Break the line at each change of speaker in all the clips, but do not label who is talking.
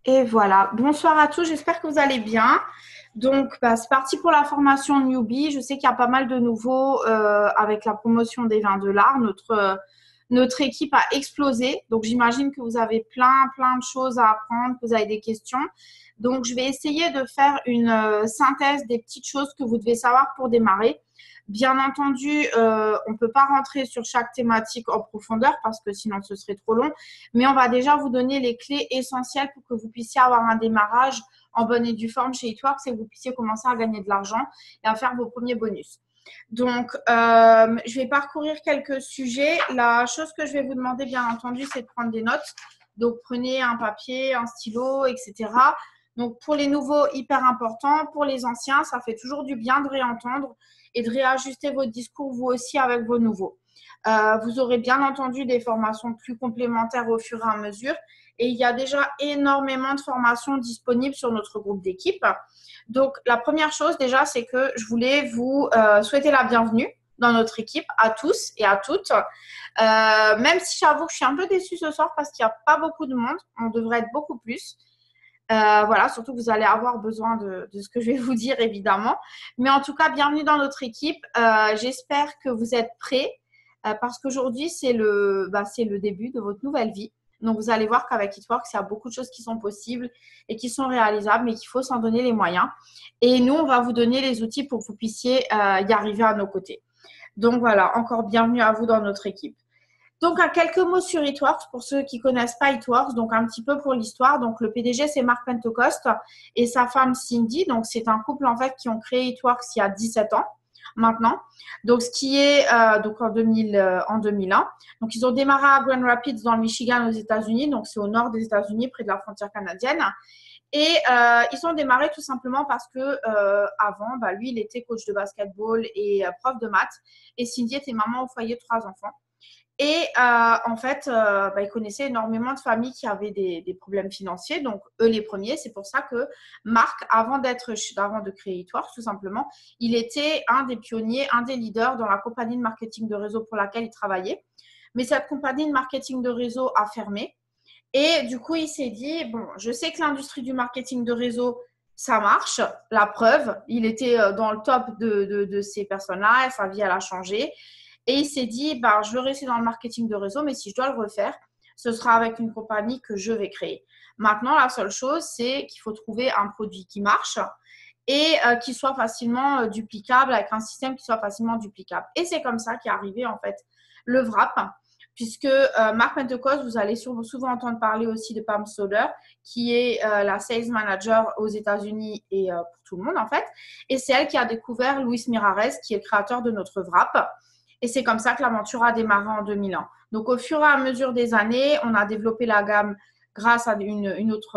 Et voilà, bonsoir à tous, j'espère que vous allez bien. Donc, c'est parti pour la formation Newbie. Je sais qu'il y a pas mal de nouveaux avec la promotion des vins de l'art. Notre équipe a explosé. Donc, j'imagine que vous avez plein de choses à apprendre, que vous avez des questions. Donc, je vais essayer de faire une synthèse des petites choses que vous devez savoir pour démarrer. Bien entendu, on ne peut pas rentrer sur chaque thématique en profondeur parce que sinon ce serait trop long, mais on va déjà vous donner les clés essentielles pour que vous puissiez avoir un démarrage en bonne et due forme chez Eatworks et que vous puissiez commencer à gagner de l'argent et à faire vos premiers bonus. Donc, je vais parcourir quelques sujets. La chose que je vais vous demander, bien entendu, c'est de prendre des notes. Donc, prenez un papier, un stylo, etc. Donc, pour les nouveaux, hyper important. Pour les anciens, ça fait toujours du bien de réentendre et de réajuster votre discours, vous aussi, avec vos nouveaux. Vous aurez bien entendu des formations plus complémentaires au fur et à mesure. Et il y a déjà énormément de formations disponibles sur notre groupe d'équipe. Donc, la première chose déjà, c'est que je voulais vous souhaiter la bienvenue dans notre équipe, à tous et à toutes. Même si j'avoue que je suis un peu déçue ce soir parce qu'il n'y a pas beaucoup de monde. On devrait être beaucoup plus. Voilà, surtout que vous allez avoir besoin de ce que je vais vous dire, évidemment. Mais en tout cas, bienvenue dans notre équipe. J'espère que vous êtes prêts parce qu'aujourd'hui, c'est le début de votre nouvelle vie. Donc, vous allez voir qu'avec Eatworks, il y a beaucoup de choses qui sont possibles et qui sont réalisables, mais qu'il faut s'en donner les moyens. Et nous, on va vous donner les outils pour que vous puissiez y arriver à nos côtés. Donc, voilà, encore bienvenue à vous dans notre équipe. Donc, quelques mots sur Eatworks pour ceux qui ne connaissent pas Eatworks. Donc, un petit peu pour l'histoire. Donc, le PDG, c'est Mark Pentecost et sa femme Cindy. Donc, c'est un couple, en fait, qui ont créé Eatworks il y a 17 ans maintenant. Donc, ce qui est donc en 2001. Donc, ils ont démarré à Grand Rapids dans le Michigan aux États-Unis. Donc, c'est au nord des États-Unis, près de la frontière canadienne. Et ils ont démarré tout simplement parce que avant, lui, il était coach de basketball et prof de maths. Et Cindy était maman au foyer de 3 enfants. Et en fait, ils connaissaient énormément de familles qui avaient des problèmes financiers. Donc, eux, les premiers. C'est pour ça que Marc, avant de créer Eatworks, tout simplement, il était un des pionniers, un des leaders dans la compagnie de marketing de réseau pour laquelle il travaillait. Mais cette compagnie de marketing de réseau a fermé. Et du coup, il s'est dit, bon, je sais que l'industrie du marketing de réseau, ça marche. La preuve, il était dans le top de ces personnes-là. Sa vie, elle a changé. Et il s'est dit, je veux rester dans le marketing de réseau, mais si je dois le refaire, ce sera avec une compagnie que je vais créer. Maintenant, la seule chose, c'est qu'il faut trouver un produit qui marche et qui soit facilement duplicable, avec un système qui soit facilement duplicable. Et c'est comme ça qu'est arrivé, en fait, le WRAP, puisque Mark Pentecost, vous allez souvent entendre parler aussi de Pam Soler, qui est la sales manager aux États-Unis et pour tout le monde, en fait. Et c'est elle qui a découvert Luis Mirares, qui est le créateur de notre WRAP. Et c'est comme ça que l'aventure a démarré en 2001. Donc, au fur et à mesure des années, on a développé la gamme grâce à une autre,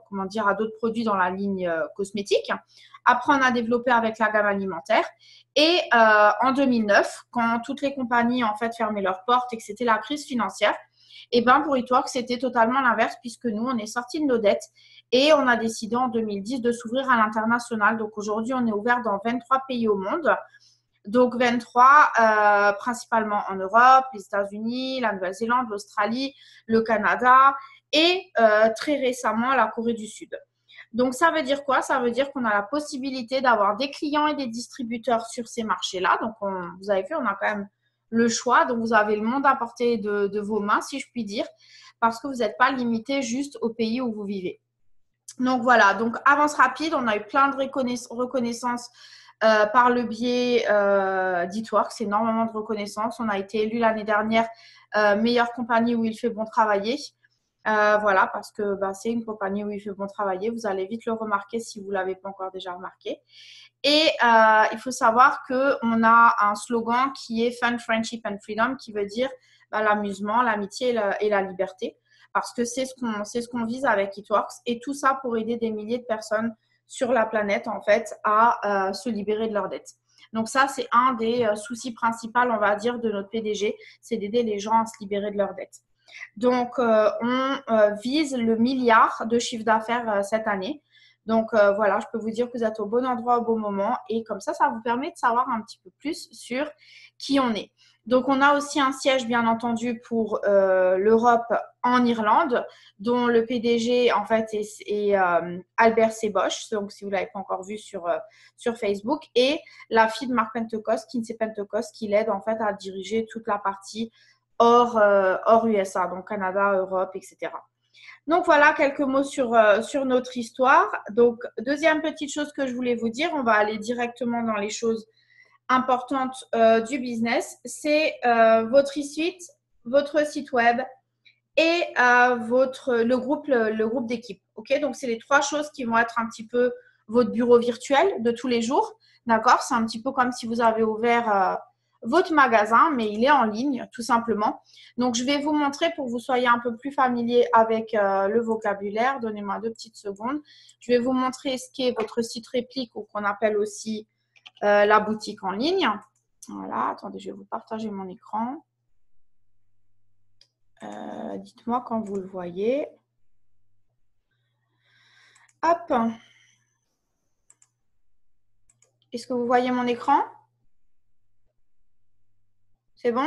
à d'autres produits dans la ligne cosmétique. Après, on a développé avec la gamme alimentaire. Et en 2009, quand toutes les compagnies en fait fermaient leurs portes et que c'était la crise financière, et pour Eatworks, c'était totalement l'inverse puisque nous, on est sortis de nos dettes et on a décidé en 2010 de s'ouvrir à l'international. Donc aujourd'hui, on est ouvert dans 23 pays au monde. Donc 23, principalement en Europe, les États-Unis, la Nouvelle-Zélande, l'Australie, le Canada et très récemment la Corée du Sud. Donc ça veut dire quoi? Ça veut dire qu'on a la possibilité d'avoir des clients et des distributeurs sur ces marchés-là. Donc vous avez vu, on a quand même le choix. Donc vous avez le monde à portée de vos mains, si je puis dire, parce que vous n'êtes pas limité juste au pays où vous vivez. Donc voilà, donc avance rapide, on a eu plein de reconnaissances par le biais d'Eatworks, énormément de reconnaissance. On a été élu l'année dernière meilleure compagnie où il fait bon travailler. Voilà, parce que c'est une compagnie où il fait bon travailler. Vous allez vite le remarquer si vous ne l'avez pas encore déjà remarqué. Et il faut savoir qu'on a un slogan qui est Fun, Friendship and Freedom, qui veut dire l'amusement, l'amitié et la liberté. Parce que c'est ce qu'on vise avec Eatworks. Et tout ça pour aider des milliers de personnes sur la planète, en fait, à se libérer de leurs dettes. Donc ça, c'est un des soucis principaux, on va dire, de notre PDG, c'est d'aider les gens à se libérer de leurs dettes. Donc, on vise le milliard de chiffre d'affaires cette année. Donc, voilà, je peux vous dire que vous êtes au bon endroit au bon moment. Et comme ça vous permet de savoir un petit peu plus sur qui on est. Donc, on a aussi un siège, bien entendu, pour l'Europe en Irlande, dont le PDG, en fait, est Albert Sebosch. Donc, si vous ne l'avez pas encore vu sur Facebook. Et la fille de Mark Pentecost, Kinsey Pentecost, qui l'aide, en fait, à diriger toute la partie hors USA, donc Canada, Europe, etc. Donc, voilà quelques mots sur notre histoire. Donc, deuxième petite chose que je voulais vous dire, on va aller directement dans les choses importante du business, c'est votre e-suite, votre site web et le groupe d'équipe. Ok, donc c'est les trois choses qui vont être un petit peu votre bureau virtuel de tous les jours. D'accord, c'est un petit peu comme si vous avez ouvert votre magasin, mais il est en ligne tout simplement. Donc je vais vous montrer pour que vous soyez un peu plus familier avec le vocabulaire. Donnez-moi 2 petites secondes. Je vais vous montrer ce qu'est votre site réplique ou qu'on appelle aussi la boutique en ligne. Voilà, attendez, je vais vous partager mon écran. Dites-moi quand vous le voyez. Hop. Est-ce que vous voyez mon écran? C'est bon?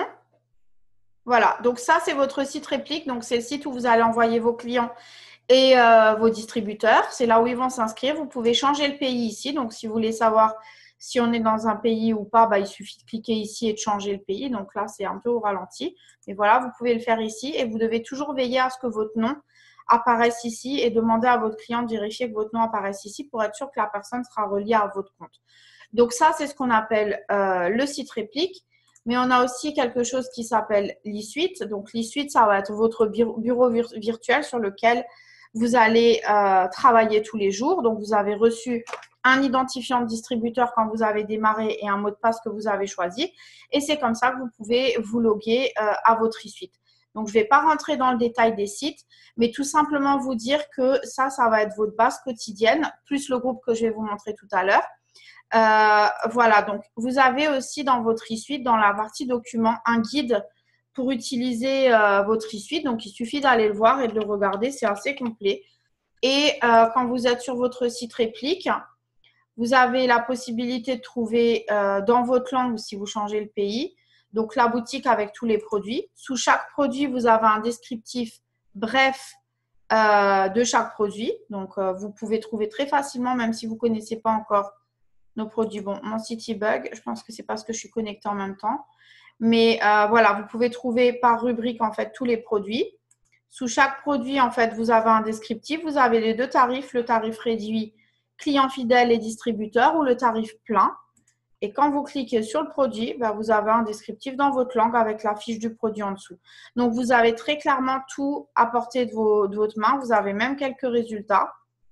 Voilà, donc ça, c'est votre site réplique. Donc, c'est le site où vous allez envoyer vos clients et vos distributeurs. C'est là où ils vont s'inscrire. Vous pouvez changer le pays ici. Donc, si vous voulez savoir si on est dans un pays ou pas, bah, il suffit de cliquer ici et de changer le pays. Donc là, c'est un peu au ralenti. Mais voilà, vous pouvez le faire ici. Et vous devez toujours veiller à ce que votre nom apparaisse ici et demander à votre client de vérifier que votre nom apparaisse ici pour être sûr que la personne sera reliée à votre compte. Donc ça, c'est ce qu'on appelle le site réplique. Mais on a aussi quelque chose qui s'appelle l'e-suite. Donc l'e-suite, ça va être votre bureau virtuel sur lequel vous allez travailler tous les jours. Donc vous avez reçu un identifiant de distributeur quand vous avez démarré et un mot de passe que vous avez choisi. Et c'est comme ça que vous pouvez vous loguer à votre e-suite. Donc, je ne vais pas rentrer dans le détail des sites, mais tout simplement vous dire que ça va être votre base quotidienne, plus le groupe que je vais vous montrer tout à l'heure. Voilà, donc vous avez aussi dans votre e-suite, dans la partie documents, un guide pour utiliser votre e-suite. Donc, il suffit d'aller le voir et de le regarder, c'est assez complet. Et quand vous êtes sur votre site réplique, vous avez la possibilité de trouver dans votre langue, si vous changez le pays, donc la boutique avec tous les produits. Sous chaque produit, vous avez un descriptif bref de chaque produit. Donc, vous pouvez trouver très facilement, même si vous ne connaissez pas encore nos produits. Bon, mon site bug, je pense que c'est parce que je suis connectée en même temps. Mais voilà, vous pouvez trouver par rubrique, en fait, tous les produits. Sous chaque produit, en fait, vous avez un descriptif. Vous avez les deux tarifs, le tarif réduit client fidèle et distributeur ou le tarif plein. Et quand vous cliquez sur le produit, bah, vous avez un descriptif dans votre langue avec la fiche du produit en dessous. Donc, vous avez très clairement tout à portée de votre main. Vous avez même quelques résultats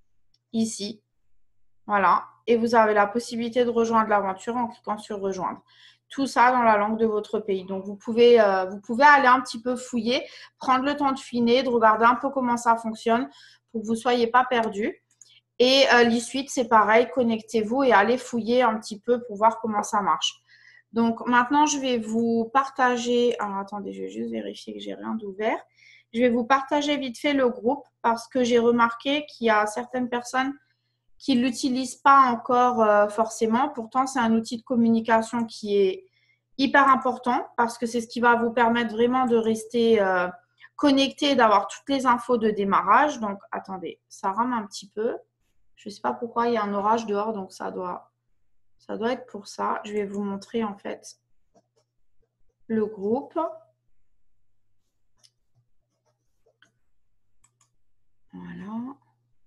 ici. Voilà. Et vous avez la possibilité de rejoindre l'aventure en cliquant sur rejoindre. Tout ça dans la langue de votre pays. Donc, vous pouvez aller un petit peu fouiller, prendre le temps de finer, de regarder un peu comment ça fonctionne pour que vous ne soyez pas perdu. Et l'e-suite, c'est pareil, connectez-vous et allez fouiller un petit peu pour voir comment ça marche. Donc, maintenant, je vais vous partager… Alors, attendez, je vais juste vérifier que j'ai rien d'ouvert. Je vais vous partager vite fait le groupe parce que j'ai remarqué qu'il y a certaines personnes qui ne l'utilisent pas encore forcément. Pourtant, c'est un outil de communication qui est hyper important parce que c'est ce qui va vous permettre vraiment de rester connecté, d'avoir toutes les infos de démarrage. Donc, attendez, ça rame un petit peu. Je ne sais pas pourquoi il y a un orage dehors, donc ça doit être pour ça. Je vais vous montrer en fait le groupe. Voilà.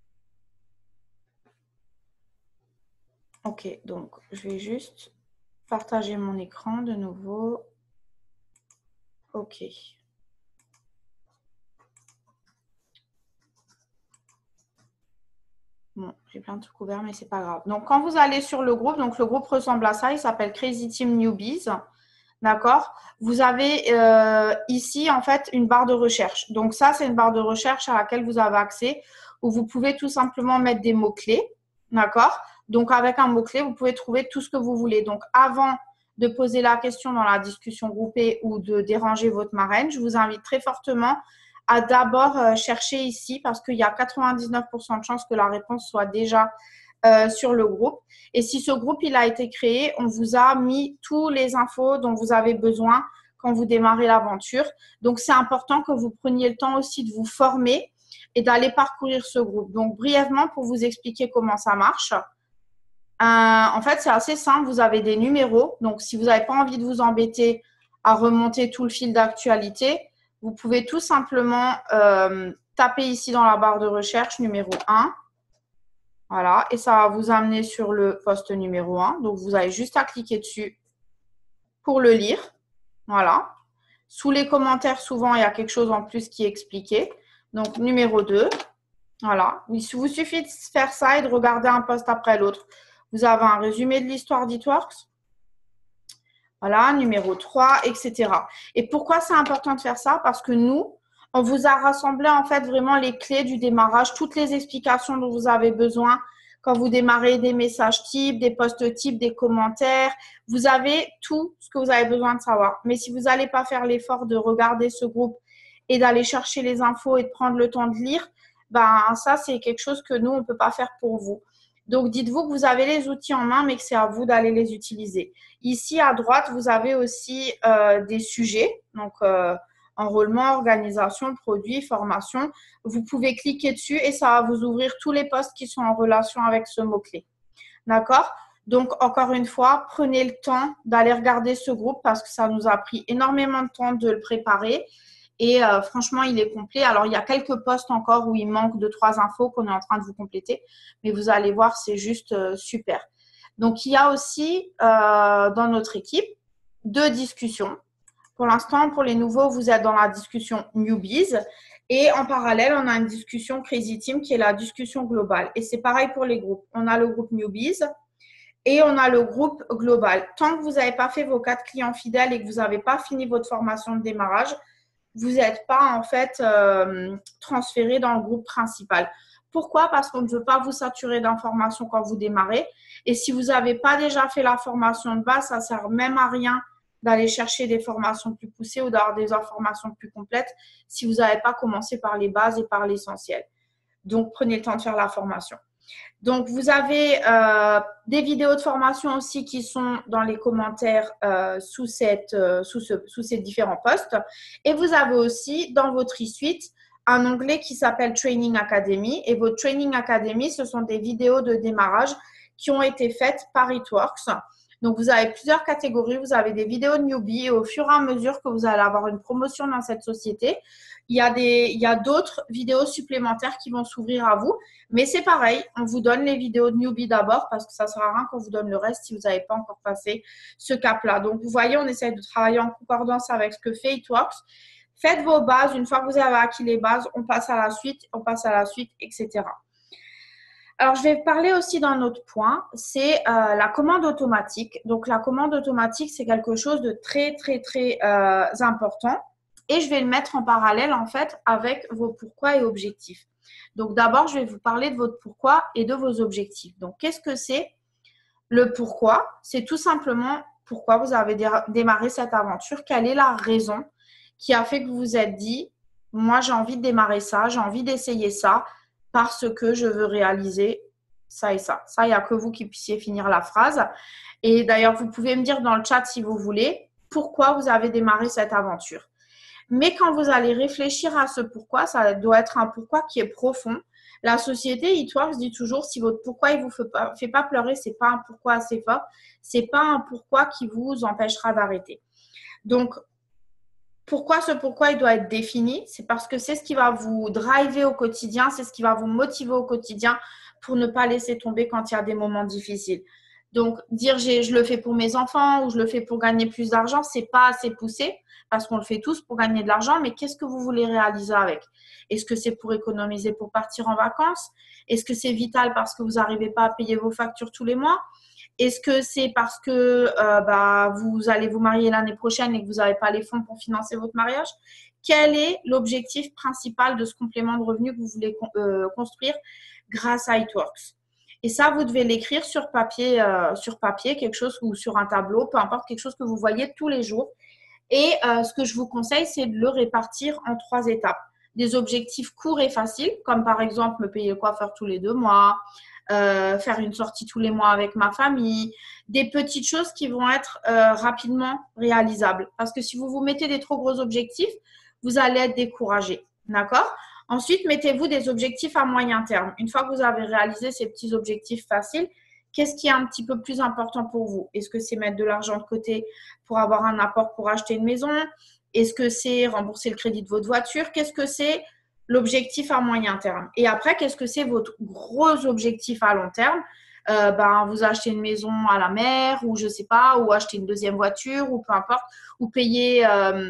Ok, donc je vais juste partager mon écran de nouveau. Ok. Bon, j'ai plein de trucs ouverts, mais c'est pas grave. Donc, quand vous allez sur le groupe, donc le groupe ressemble à ça, il s'appelle Crazy Team Newbies. D'accord? Vous avez ici, en fait, une barre de recherche. Donc, ça, c'est une barre de recherche à laquelle vous avez accès où vous pouvez tout simplement mettre des mots-clés. D'accord? Donc, avec un mot-clé, vous pouvez trouver tout ce que vous voulez. Donc, avant de poser la question dans la discussion groupée ou de déranger votre marraine, je vous invite très fortement à d'abord chercher ici parce qu'il y a 99% de chances que la réponse soit déjà sur le groupe. Et si ce groupe il a été créé, on vous a mis tous les infos dont vous avez besoin quand vous démarrez l'aventure. Donc, c'est important que vous preniez le temps aussi de vous former et d'aller parcourir ce groupe. Donc, brièvement, pour vous expliquer comment ça marche, en fait, c'est assez simple. Vous avez des numéros. Donc, si vous n'avez pas envie de vous embêter à remonter tout le fil d'actualité, vous pouvez tout simplement taper ici dans la barre de recherche numéro 1. Voilà, et ça va vous amener sur le poste numéro 1. Donc, vous avez juste à cliquer dessus pour le lire. Voilà. Sous les commentaires, souvent, il y a quelque chose en plus qui est expliqué. Donc, numéro 2. Voilà. Il vous suffit de faire ça et de regarder un poste après l'autre. Vous avez un résumé de l'histoire d'Itworks. Voilà, numéro 3, etc. Et pourquoi c'est important de faire ça? Parce que nous, on vous a rassemblé en fait vraiment les clés du démarrage, toutes les explications dont vous avez besoin quand vous démarrez, des messages types, des posts types, des commentaires. Vous avez tout ce que vous avez besoin de savoir. Mais si vous n'allez pas faire l'effort de regarder ce groupe et d'aller chercher les infos et de prendre le temps de lire, ben ça, c'est quelque chose que nous, on ne peut pas faire pour vous. Donc, dites-vous que vous avez les outils en main, mais que c'est à vous d'aller les utiliser. Ici, à droite, vous avez aussi des sujets. Donc, enrôlement, organisation, produits, formation. Vous pouvez cliquer dessus et ça va vous ouvrir tous les postes qui sont en relation avec ce mot-clé. D'accord? Donc, encore une fois, prenez le temps d'aller regarder ce groupe parce que ça nous a pris énormément de temps de le préparer. Et franchement, il est complet. Alors, il y a quelques postes encore où il manque 2-3 infos qu'on est en train de vous compléter. Mais vous allez voir, c'est juste super. Donc, il y a aussi dans notre équipe 2 discussions. Pour l'instant, pour les nouveaux, vous êtes dans la discussion Newbies. Et en parallèle, on a une discussion Crazy Team qui est la discussion globale. Et c'est pareil pour les groupes. On a le groupe Newbies et on a le groupe global. Tant que vous n'avez pas fait vos 4 clients fidèles et que vous n'avez pas fini votre formation de démarrage, vous n'êtes pas en fait transféré dans le groupe principal. Pourquoi? Parce qu'on ne veut pas vous saturer d'informations quand vous démarrez. Et si vous n'avez pas déjà fait la formation de base, ça ne sert même à rien d'aller chercher des formations plus poussées ou d'avoir des informations plus complètes si vous n'avez pas commencé par les bases et par l'essentiel. Donc, prenez le temps de faire la formation. Donc, vous avez des vidéos de formation aussi qui sont dans les commentaires sous ces différents posts. Et vous avez aussi dans votre e-suite un onglet qui s'appelle Training Academy. Et votre Training Academy, ce sont des vidéos de démarrage qui ont été faites par Itworks. Donc, vous avez plusieurs catégories. Vous avez des vidéos de newbie et au fur et à mesure que vous allez avoir une promotion dans cette société, il y a d'autres vidéos supplémentaires qui vont s'ouvrir à vous. Mais c'est pareil, on vous donne les vidéos de newbie d'abord parce que ça ne sert à rien qu'on vous donne le reste si vous n'avez pas encore passé ce cap-là. Donc, vous voyez, on essaie de travailler en concordance avec ce que fait Itworks. Faites vos bases. Une fois que vous avez acquis les bases, on passe à la suite, etc. Alors, je vais parler aussi d'un autre point, c'est la commande automatique. Donc, la commande automatique, c'est quelque chose de très, très, très important. Et je vais le mettre en parallèle, en fait, avec vos pourquoi et objectifs. Donc, d'abord, je vais vous parler de votre pourquoi et de vos objectifs. Donc, qu'est-ce que c'est le pourquoi? C'est tout simplement pourquoi vous avez démarré cette aventure. Quelle est la raison qui a fait que vous vous êtes dit, moi, j'ai envie de démarrer ça, j'ai envie d'essayer ça parce que je veux réaliser ça et ça. Ça, il n'y a que vous qui puissiez finir la phrase. Et d'ailleurs, vous pouvez me dire dans le chat si vous voulez pourquoi vous avez démarré cette aventure. Mais quand vous allez réfléchir à ce pourquoi, ça doit être un pourquoi qui est profond. La société Itworks dit toujours, si votre pourquoi il vous fait pas pleurer, c'est pas un pourquoi assez fort, c'est pas un pourquoi qui vous empêchera d'arrêter. Donc, pourquoi ce pourquoi il doit être défini? C'est parce que c'est ce qui va vous driver au quotidien, c'est ce qui va vous motiver au quotidien pour ne pas laisser tomber quand il y a des moments difficiles. Donc, dire je le fais pour mes enfants ou je le fais pour gagner plus d'argent, c'est pas assez poussé parce qu'on le fait tous pour gagner de l'argent, mais qu'est-ce que vous voulez réaliser avec? Est-ce que c'est pour économiser pour partir en vacances? Est-ce que c'est vital parce que vous n'arrivez pas à payer vos factures tous les mois? Est-ce que c'est parce que vous allez vous marier l'année prochaine et que vous n'avez pas les fonds pour financer votre mariage? Quel est l'objectif principal de ce complément de revenu que vous voulez construire grâce à Itworks? Et ça, vous devez l'écrire sur papier, quelque chose ou sur un tableau, peu importe, quelque chose que vous voyez tous les jours. Et ce que je vous conseille, c'est de le répartir en 3 étapes. des objectifs courts et faciles, comme par exemple me payer le coiffeur tous les 2 mois, faire une sortie tous les mois avec ma famille, des petites choses qui vont être rapidement réalisables. Parce que si vous vous mettez des trop gros objectifs, vous allez être découragé. D'accord? Ensuite, mettez-vous des objectifs à moyen terme. Une fois que vous avez réalisé ces petits objectifs faciles, qu'est-ce qui est un petit peu plus important pour vous? Est-ce que c'est mettre de l'argent de côté pour avoir un apport pour acheter une maison? Est-ce que c'est rembourser le crédit de votre voiture? Qu'est-ce que c'est l'objectif à moyen terme? Et après, qu'est-ce que c'est votre gros objectif à long terme? Vous achetez une maison à la mer ou je ne sais pas, ou acheter une deuxième voiture ou peu importe, ou payer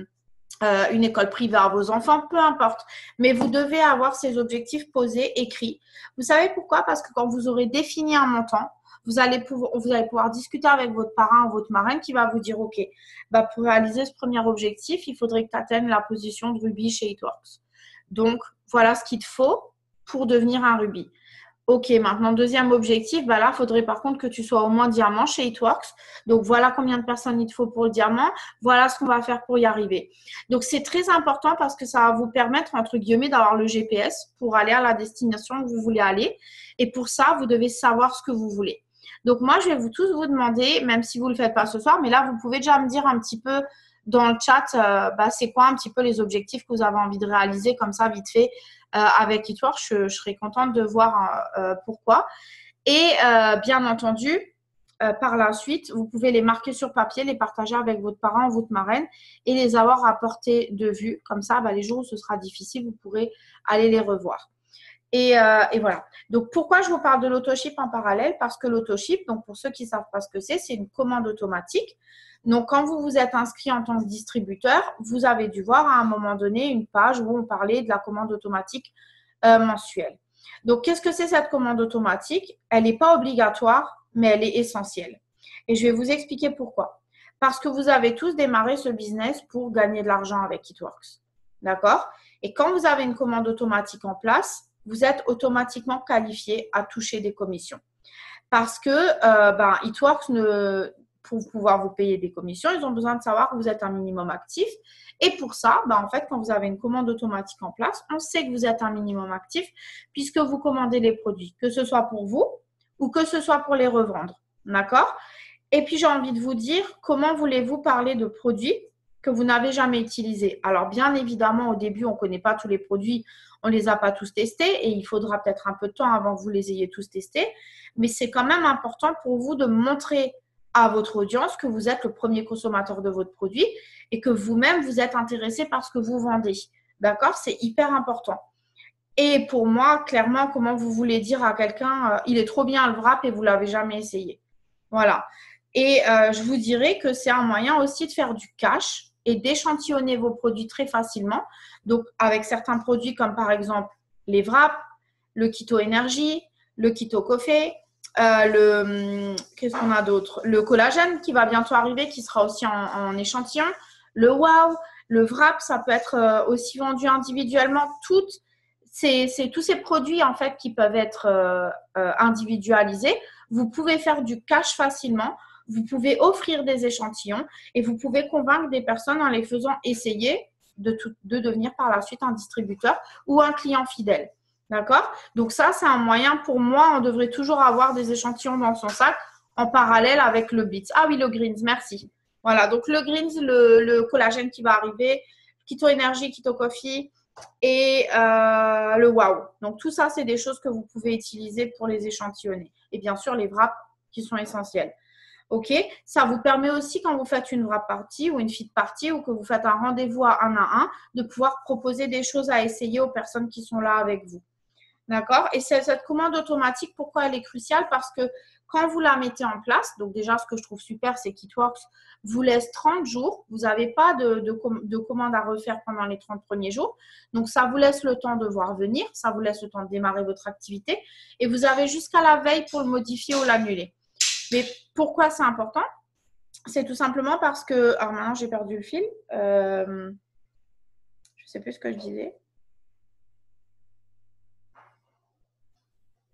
une école privée à vos enfants, peu importe. Mais vous devez avoir ces objectifs posés, écrits. Vous savez pourquoi? Parce que quand vous aurez défini un montant, vous allez pouvoir discuter avec votre parrain ou votre marraine qui va vous dire, OK, pour réaliser ce premier objectif, il faudrait que tu atteignes la position de Ruby chez It-Works. Donc, voilà ce qu'il te faut pour devenir un Ruby. OK, maintenant, deuxième objectif, là, il faudrait par contre que tu sois au moins diamant chez It-Works. Donc, voilà combien de personnes il te faut pour le diamant. Voilà ce qu'on va faire pour y arriver. Donc, c'est très important parce que ça va vous permettre, entre guillemets, d'avoir le GPS pour aller à la destination où vous voulez aller. Et pour ça, vous devez savoir ce que vous voulez. Donc, moi, je vais tous vous demander, même si vous ne le faites pas ce soir, mais là, vous pouvez déjà me dire un petit peu dans le chat, c'est quoi un petit peu les objectifs que vous avez envie de réaliser comme ça, vite fait. Avec It-Works, je serais contente de voir pourquoi. Et bien entendu, par la suite, vous pouvez les marquer sur papier, les partager avec votre parent ou votre marraine et les avoir à portée de vue. Comme ça, les jours où ce sera difficile, vous pourrez aller les revoir. Et voilà. Donc, pourquoi je vous parle de l'autoship en parallèle? Parce que l'autoship, donc pour ceux qui ne savent pas ce que c'est une commande automatique. Donc, quand vous vous êtes inscrit en tant que distributeur, vous avez dû voir à un moment donné une page où on parlait de la commande automatique mensuelle. Donc, qu'est-ce que c'est cette commande automatique? Elle n'est pas obligatoire, mais elle est essentielle. Et je vais vous expliquer pourquoi. Parce que vous avez tous démarré ce business pour gagner de l'argent avec It-Works. D'accord? Et quand vous avez une commande automatique en place, vous êtes automatiquement qualifié à toucher des commissions. Parce que It-Works, pour pouvoir vous payer des commissions, ils ont besoin de savoir que vous êtes un minimum actif. Et pour ça, en fait, quand vous avez une commande automatique en place, on sait que vous êtes un minimum actif puisque vous commandez les produits, que ce soit pour vous ou que ce soit pour les revendre. D'accord? Et puis, j'ai envie de vous dire, comment voulez-vous parler de produits que vous n'avez jamais utilisés? Alors, bien évidemment, au début, on ne connaît pas tous les produits, on ne les a pas tous testés et il faudra peut-être un peu de temps avant que vous les ayez tous testés. Mais c'est quand même important pour vous de montrer à votre audience que vous êtes le premier consommateur de votre produit et que vous-même, vous êtes intéressé par ce que vous vendez. D'accord? C'est hyper important. Et pour moi, clairement, comment vous voulez dire à quelqu'un, il est trop bien le wrap et vous ne l'avez jamais essayé. Voilà. Et je vous dirais que c'est un moyen aussi de faire du cash et d'échantillonner vos produits très facilement. Donc, avec certains produits comme par exemple les wraps, le Keto Energy, le Keto Coffee, qu'est-ce qu'on a d'autre? Le collagène qui va bientôt arriver, qui sera aussi en échantillon. Le wow, le wrap, ça peut être aussi vendu individuellement. Tous ces produits en fait qui peuvent être individualisés. Vous pouvez faire du cash facilement. Vous pouvez offrir des échantillons et vous pouvez convaincre des personnes en les faisant essayer de devenir par la suite un distributeur ou un client fidèle. D'accord? Donc ça, c'est un moyen pour moi. On devrait toujours avoir des échantillons dans son sac en parallèle avec le Beats. Ah oui, le Greens, merci. Voilà, donc le Greens, le collagène qui va arriver, Keto Energy, Keto Coffee et le Wow. Donc tout ça, c'est des choses que vous pouvez utiliser pour les échantillonner. Et bien sûr, les wraps qui sont essentiels. OK? Ça vous permet aussi, quand vous faites une wrap party ou une fit party ou que vous faites un rendez-vous à un, de pouvoir proposer des choses à essayer aux personnes qui sont là avec vous. D'accord? Et cette commande automatique, pourquoi elle est cruciale? Parce que quand vous la mettez en place, donc déjà, ce que je trouve super, c'est qu'It-Works vous laisse 30 jours. Vous n'avez pas de commande à refaire pendant les 30 premiers jours. Donc, ça vous laisse le temps de voir venir. Ça vous laisse le temps de démarrer votre activité. Et vous avez jusqu'à la veille pour le modifier ou l'annuler. Mais pourquoi c'est important? C'est tout simplement parce que… Alors maintenant, j'ai perdu le fil. Je ne sais plus ce que je disais.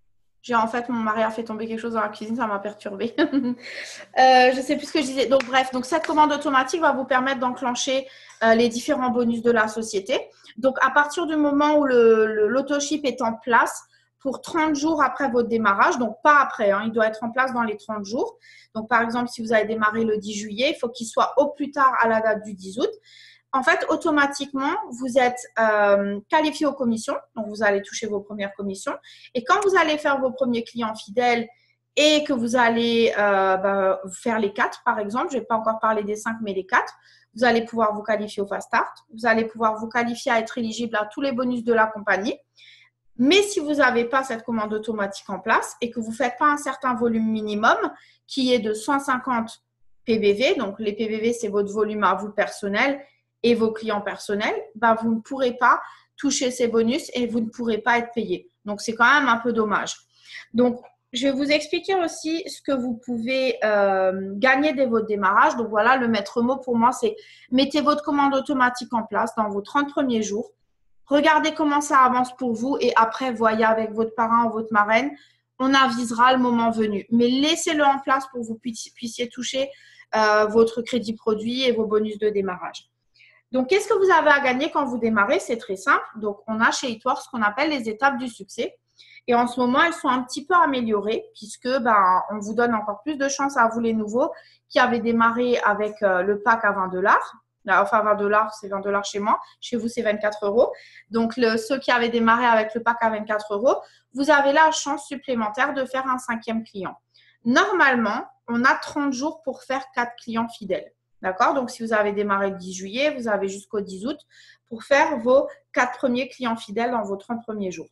J'ai en fait, mon mari a fait tomber quelque chose dans la cuisine, ça m'a perturbée. Je ne sais plus ce que je disais. Donc, bref, donc cette commande automatique va vous permettre d'enclencher les différents bonus de la société. Donc, à partir du moment où l'autoship est en place pour 30 jours après votre démarrage, donc pas après, hein, il doit être en place dans les 30 jours. Donc, par exemple, si vous avez démarré le 10 juillet, il faut qu'il soit au plus tard à la date du 10 août. En fait, automatiquement, vous êtes qualifié aux commissions. Donc, vous allez toucher vos premières commissions. Et quand vous allez faire vos premiers clients fidèles et que vous allez faire les 4, par exemple, je ne vais pas encore parler des 5, mais les 4, vous allez pouvoir vous qualifier au Fast Start. Vous allez pouvoir vous qualifier à être éligible à tous les bonus de la compagnie. Mais si vous n'avez pas cette commande automatique en place et que vous ne faites pas un certain volume minimum qui est de 150 PBV, donc les PBV, c'est votre volume à vous personnel et vos clients personnels, vous ne pourrez pas toucher ces bonus et vous ne pourrez pas être payé. Donc, c'est quand même un peu dommage. Donc, je vais vous expliquer aussi ce que vous pouvez gagner dès votre démarrage. Donc, voilà, le maître mot pour moi, c'est mettez votre commande automatique en place dans vos 30 premiers jours. Regardez comment ça avance pour vous et après, voyez avec votre parrain ou votre marraine. On avisera le moment venu. Mais laissez-le en place pour que vous puissiez toucher votre crédit produit et vos bonus de démarrage. Donc, qu'est-ce que vous avez à gagner quand vous démarrez? C'est très simple. Donc, on a chez Eatwork ce qu'on appelle les étapes du succès. Et en ce moment, elles sont un petit peu améliorées puisque on vous donne encore plus de chance à vous les nouveaux qui avaient démarré avec le pack à 20 $. Enfin, 20 $, c'est 20 $ chez moi. Chez vous, c'est 24 €. Donc, ceux qui avaient démarré avec le pack à 24 €, vous avez la chance supplémentaire de faire un 5e client. Normalement, on a 30 jours pour faire 4 clients fidèles. D'accord? Donc, si vous avez démarré le 10 juillet, vous avez jusqu'au 10 août pour faire vos 4 premiers clients fidèles dans vos 30 premiers jours.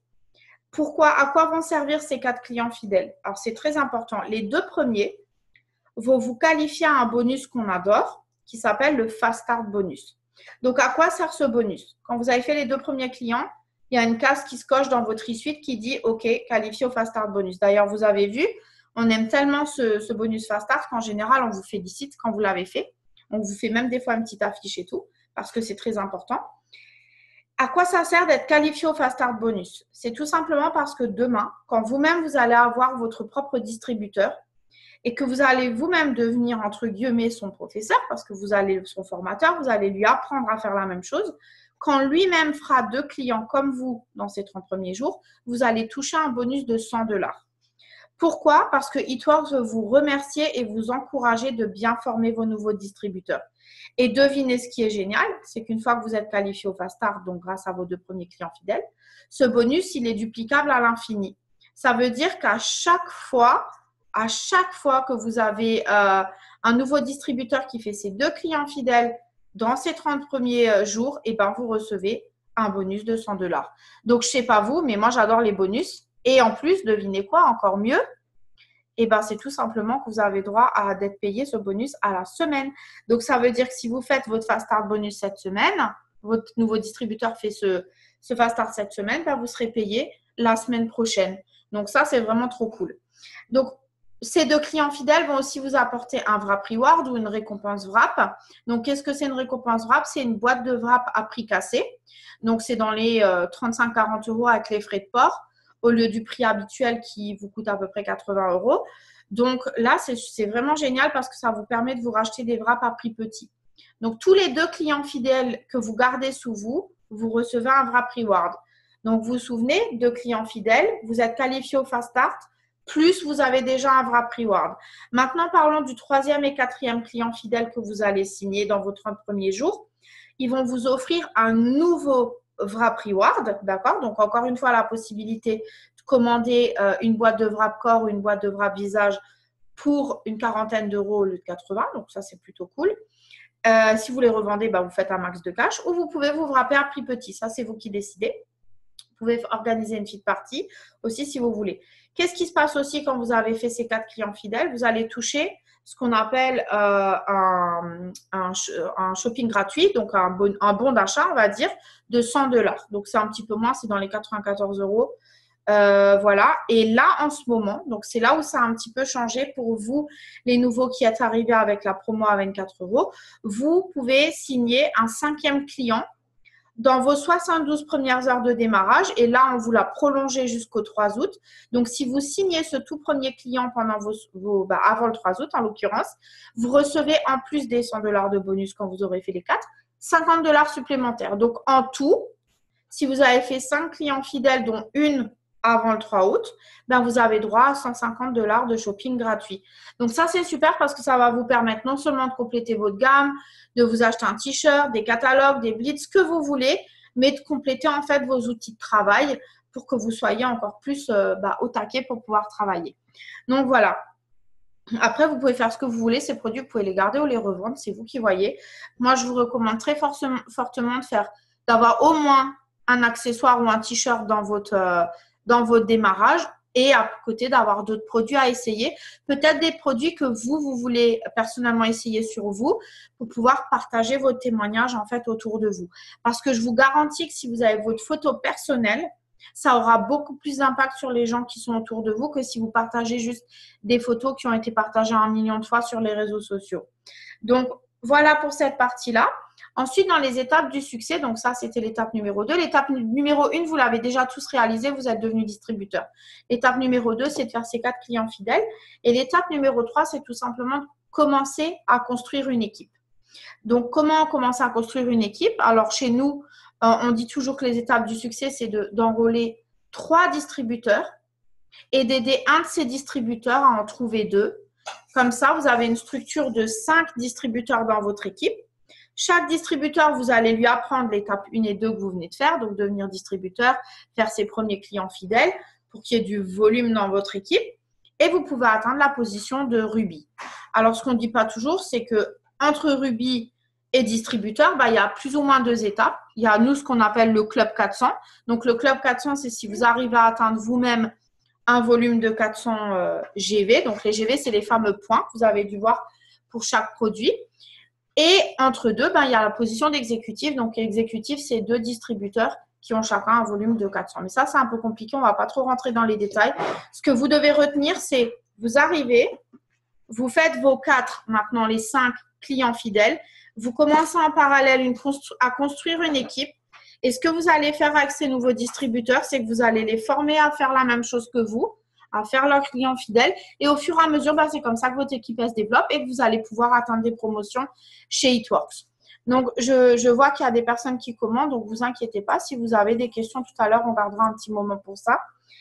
À quoi vont servir ces 4 clients fidèles? Alors, c'est très important. Les 2 premiers vont vous qualifier à un bonus qu'on adore qui s'appelle le Fast Start Bonus. Donc, à quoi sert ce bonus? Quand vous avez fait les 2 premiers clients, il y a une case qui se coche dans votre e-suite qui dit « OK, qualifié au Fast Start Bonus ». D'ailleurs, vous avez vu, on aime tellement ce bonus Fast Start qu'en général, on vous félicite quand vous l'avez fait. On vous fait même des fois une petite affiche et tout parce que c'est très important. À quoi ça sert d'être qualifié au Fast Start Bonus? C'est tout simplement parce que demain, quand vous-même, vous allez avoir votre propre distributeur et que vous allez vous-même devenir, entre guillemets, son professeur parce que vous allez son formateur, vous allez lui apprendre à faire la même chose. Quand lui-même fera 2 clients comme vous dans ces 30 premiers jours, vous allez toucher un bonus de 100 $. Pourquoi? Parce que Eatwork veut vous remercier et vous encourager de bien former vos nouveaux distributeurs. Et devinez ce qui est génial, c'est qu'une fois que vous êtes qualifié au Fast Start, donc grâce à vos 2 premiers clients fidèles, ce bonus, il est duplicable à l'infini. Ça veut dire qu'à chaque fois que vous avez un nouveau distributeur qui fait ses 2 clients fidèles dans ces 30 premiers jours, vous recevez un bonus de 100 $. Donc, je ne sais pas vous, mais moi, j'adore les bonus. Et en plus, devinez quoi, encore mieux, c'est tout simplement que vous avez droit à d'être payé ce bonus à la semaine. Donc, ça veut dire que si vous faites votre Fast Start Bonus cette semaine, votre nouveau distributeur fait ce Fast Start cette semaine, vous serez payé la semaine prochaine. Donc, ça, c'est vraiment trop cool. Donc, ces 2 clients fidèles vont aussi vous apporter un Wrap Reward ou une récompense Wrap. Donc, qu'est-ce que c'est une récompense Wrap? C'est une boîte de Wrap à prix cassé. Donc, c'est dans les 35-40 € avec les frais de port, au lieu du prix habituel qui vous coûte à peu près 80 €. Donc là, c'est vraiment génial parce que ça vous permet de vous racheter des wraps à prix petit. Donc, tous les 2 clients fidèles que vous gardez sous vous, vous recevez un Wrap Reward. Donc, vous vous souvenez, 2 clients fidèles, vous êtes qualifié au Fast Start, plus vous avez déjà un Wrap Reward. Maintenant, parlons du 3e et 4e client fidèle que vous allez signer dans vos 30 premiers jours. Ils vont vous offrir un nouveau Wrap Reward, d'accord? Donc, encore une fois, la possibilité de commander une boîte de Wrap Corps ou une boîte de Wrap Visage pour une quarantaine d'euros au lieu de 80. Donc, ça, c'est plutôt cool. Si vous les revendez, vous faites un max de cash ou vous pouvez vous wrapper à prix petit. Ça, c'est vous qui décidez. Vous pouvez organiser une petite partie aussi si vous voulez. Qu'est-ce qui se passe aussi quand vous avez fait ces 4 clients fidèles? Vous allez toucher ce qu'on appelle un shopping gratuit, donc un bon d'achat, on va dire, de 100 $. Donc, c'est un petit peu moins, c'est dans les 94 €. Voilà. Et là, en ce moment, donc c'est là où ça a un petit peu changé pour vous, les nouveaux qui êtes arrivés avec la promo à 24 €. Vous pouvez signer un 5e client dans vos 72 premières heures de démarrage, et là, on vous l'a prolongé jusqu'au 3 août. Donc, si vous signez ce tout premier client pendant avant le 3 août, en l'occurrence, vous recevez en plus des 100 $ de bonus quand vous aurez fait les 4, 50 $ supplémentaires. Donc, en tout, si vous avez fait 5 clients fidèles, dont une avant le 3 août, ben vous avez droit à 150 $ de shopping gratuit. Donc ça, c'est super parce que ça va vous permettre non seulement de compléter votre gamme, de vous acheter un t-shirt, des catalogues, des blitz, ce que vous voulez, mais de compléter en fait vos outils de travail pour que vous soyez encore plus au taquet pour pouvoir travailler. Donc voilà. Après, vous pouvez faire ce que vous voulez. Ces produits, vous pouvez les garder ou les revendre. C'est vous qui voyez. Moi, je vous recommande très fortement d'avoir au moins un accessoire ou un t-shirt dans votre démarrage et à côté d'avoir d'autres produits à essayer. Peut-être des produits que vous voulez personnellement essayer sur vous pour pouvoir partager vos témoignages en fait autour de vous. Parce que je vous garantis que si vous avez votre photo personnelle, ça aura beaucoup plus d'impact sur les gens qui sont autour de vous que si vous partagez juste des photos qui ont été partagées 1 million de fois sur les réseaux sociaux. Donc, voilà pour cette partie-là. Ensuite, dans les étapes du succès, donc ça, c'était l'étape numéro 2. L'étape numéro 1, vous l'avez déjà tous réalisé, vous êtes devenu distributeur. L'étape numéro 2, c'est de faire ces 4 clients fidèles. Et l'étape numéro 3, c'est tout simplement de commencer à construire une équipe. Donc, comment commencer à construire une équipe? Alors, chez nous, on dit toujours que les étapes du succès, c'est d'enrôler 3 distributeurs et d'aider un de ces distributeurs à en trouver 2. Comme ça, vous avez une structure de 5 distributeurs dans votre équipe. Chaque distributeur, vous allez lui apprendre l'étape 1 et 2 que vous venez de faire, donc devenir distributeur, faire ses premiers clients fidèles pour qu'il y ait du volume dans votre équipe. Et vous pouvez atteindre la position de Ruby. Alors, ce qu'on ne dit pas toujours, c'est que entre Ruby et distributeur, il y a plus ou moins 2 étapes. Il y a nous ce qu'on appelle le club 400. Donc, le club 400, c'est si vous arrivez à atteindre vous-même un volume de 400 GV. Donc, les GV, c'est les fameux points que vous avez dû voir pour chaque produit. Et entre deux, il y a la position d'exécutif. Donc, exécutif, c'est 2 distributeurs qui ont chacun un volume de 400. Mais ça, c'est un peu compliqué. On ne va pas trop rentrer dans les détails. Ce que vous devez retenir, c'est vous arrivez, vous faites vos 4, maintenant les 5 clients fidèles. Vous commencez en parallèle à construire une équipe. Et ce que vous allez faire avec ces nouveaux distributeurs, c'est que vous allez les former à faire la même chose que vous, à faire leurs clients fidèles. Et au fur et à mesure, c'est comme ça que votre équipe se développe et que vous allez pouvoir atteindre des promotions chez It Works. Donc, je vois qu'il y a des personnes qui commandent, donc vous inquiétez pas. Si vous avez des questions tout à l'heure, on gardera un petit moment pour ça.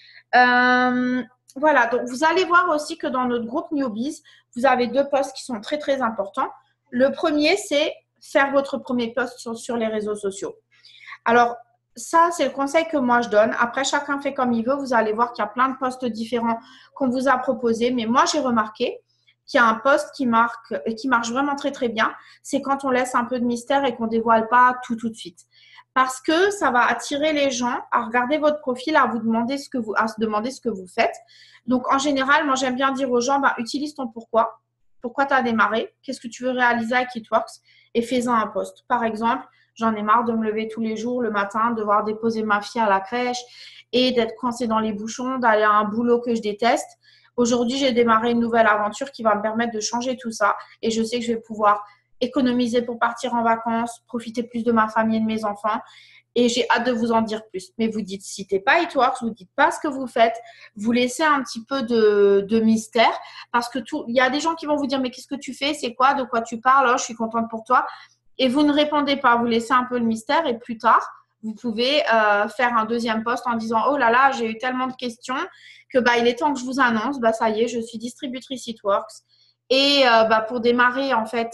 Voilà, donc vous allez voir aussi que dans notre groupe Newbies, vous avez 2 posts qui sont très, très importants. Le premier, c'est faire votre premier post sur les réseaux sociaux. Alors, ça, c'est le conseil que moi, je donne. Après, chacun fait comme il veut. Vous allez voir qu'il y a plein de posts différents qu'on vous a proposés. Mais moi, j'ai remarqué qu'il y a un post qui marche vraiment très, très bien. C'est quand on laisse un peu de mystère et qu'on ne dévoile pas tout de suite. Parce que ça va attirer les gens à regarder votre profil, à se demander ce que vous faites. Donc, en général, moi, j'aime bien dire aux gens, utilise ton pourquoi. Pourquoi tu as démarré? Qu'est-ce que tu veux réaliser avec It Works? Et fais-en un post. Par exemple, j'en ai marre de me lever tous les jours le matin, de devoir déposer ma fille à la crèche et d'être coincée dans les bouchons, d'aller à un boulot que je déteste. Aujourd'hui, j'ai démarré une nouvelle aventure qui va me permettre de changer tout ça. Et je sais que je vais pouvoir économiser pour partir en vacances, profiter plus de ma famille et de mes enfants. Et j'ai hâte de vous en dire plus. Mais vous dites, si t'es pas It Works, vous dites pas ce que vous faites, vous laissez un petit peu de mystère. Parce que il y a des gens qui vont vous dire, mais qu'est-ce que tu fais? C'est quoi? De quoi tu parles? Oh, je suis contente pour toi. Et vous ne répondez pas, vous laissez un peu le mystère et plus tard, vous pouvez faire un deuxième post en disant « Oh là là, j'ai eu tellement de questions que il est temps que je vous annonce, ça y est, je suis distributrice It Works. » Et pour démarrer, en fait,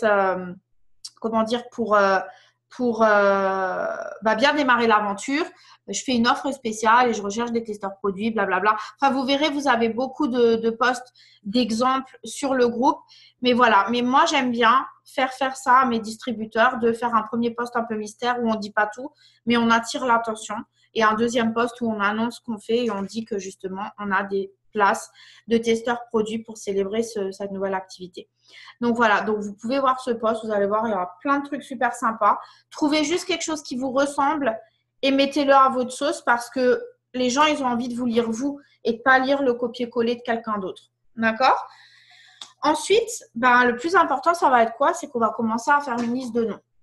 pour bien démarrer l'aventure, je fais une offre spéciale et je recherche des testeurs produits, blablabla. Enfin, vous verrez, vous avez beaucoup de posts d'exemples sur le groupe. Mais voilà, mais moi, j'aime bien faire ça à mes distributeurs, de faire un premier post un peu mystère où on ne dit pas tout, mais on attire l'attention. Et un deuxième post où on annonce ce qu'on fait et on dit que justement, on a des places de testeurs produits pour célébrer cette nouvelle activité. Donc voilà, donc vous pouvez voir ce post, vous allez voir, il y aura plein de trucs super sympas. Trouvez juste quelque chose qui vous ressemble et mettez-le à votre sauce parce que les gens, ils ont envie de vous lire vous et de ne pas lire le copier-coller de quelqu'un d'autre. D'accord? Ensuite, le plus important, ça va être quoi? C'est qu'on va commencer à faire une liste de noms.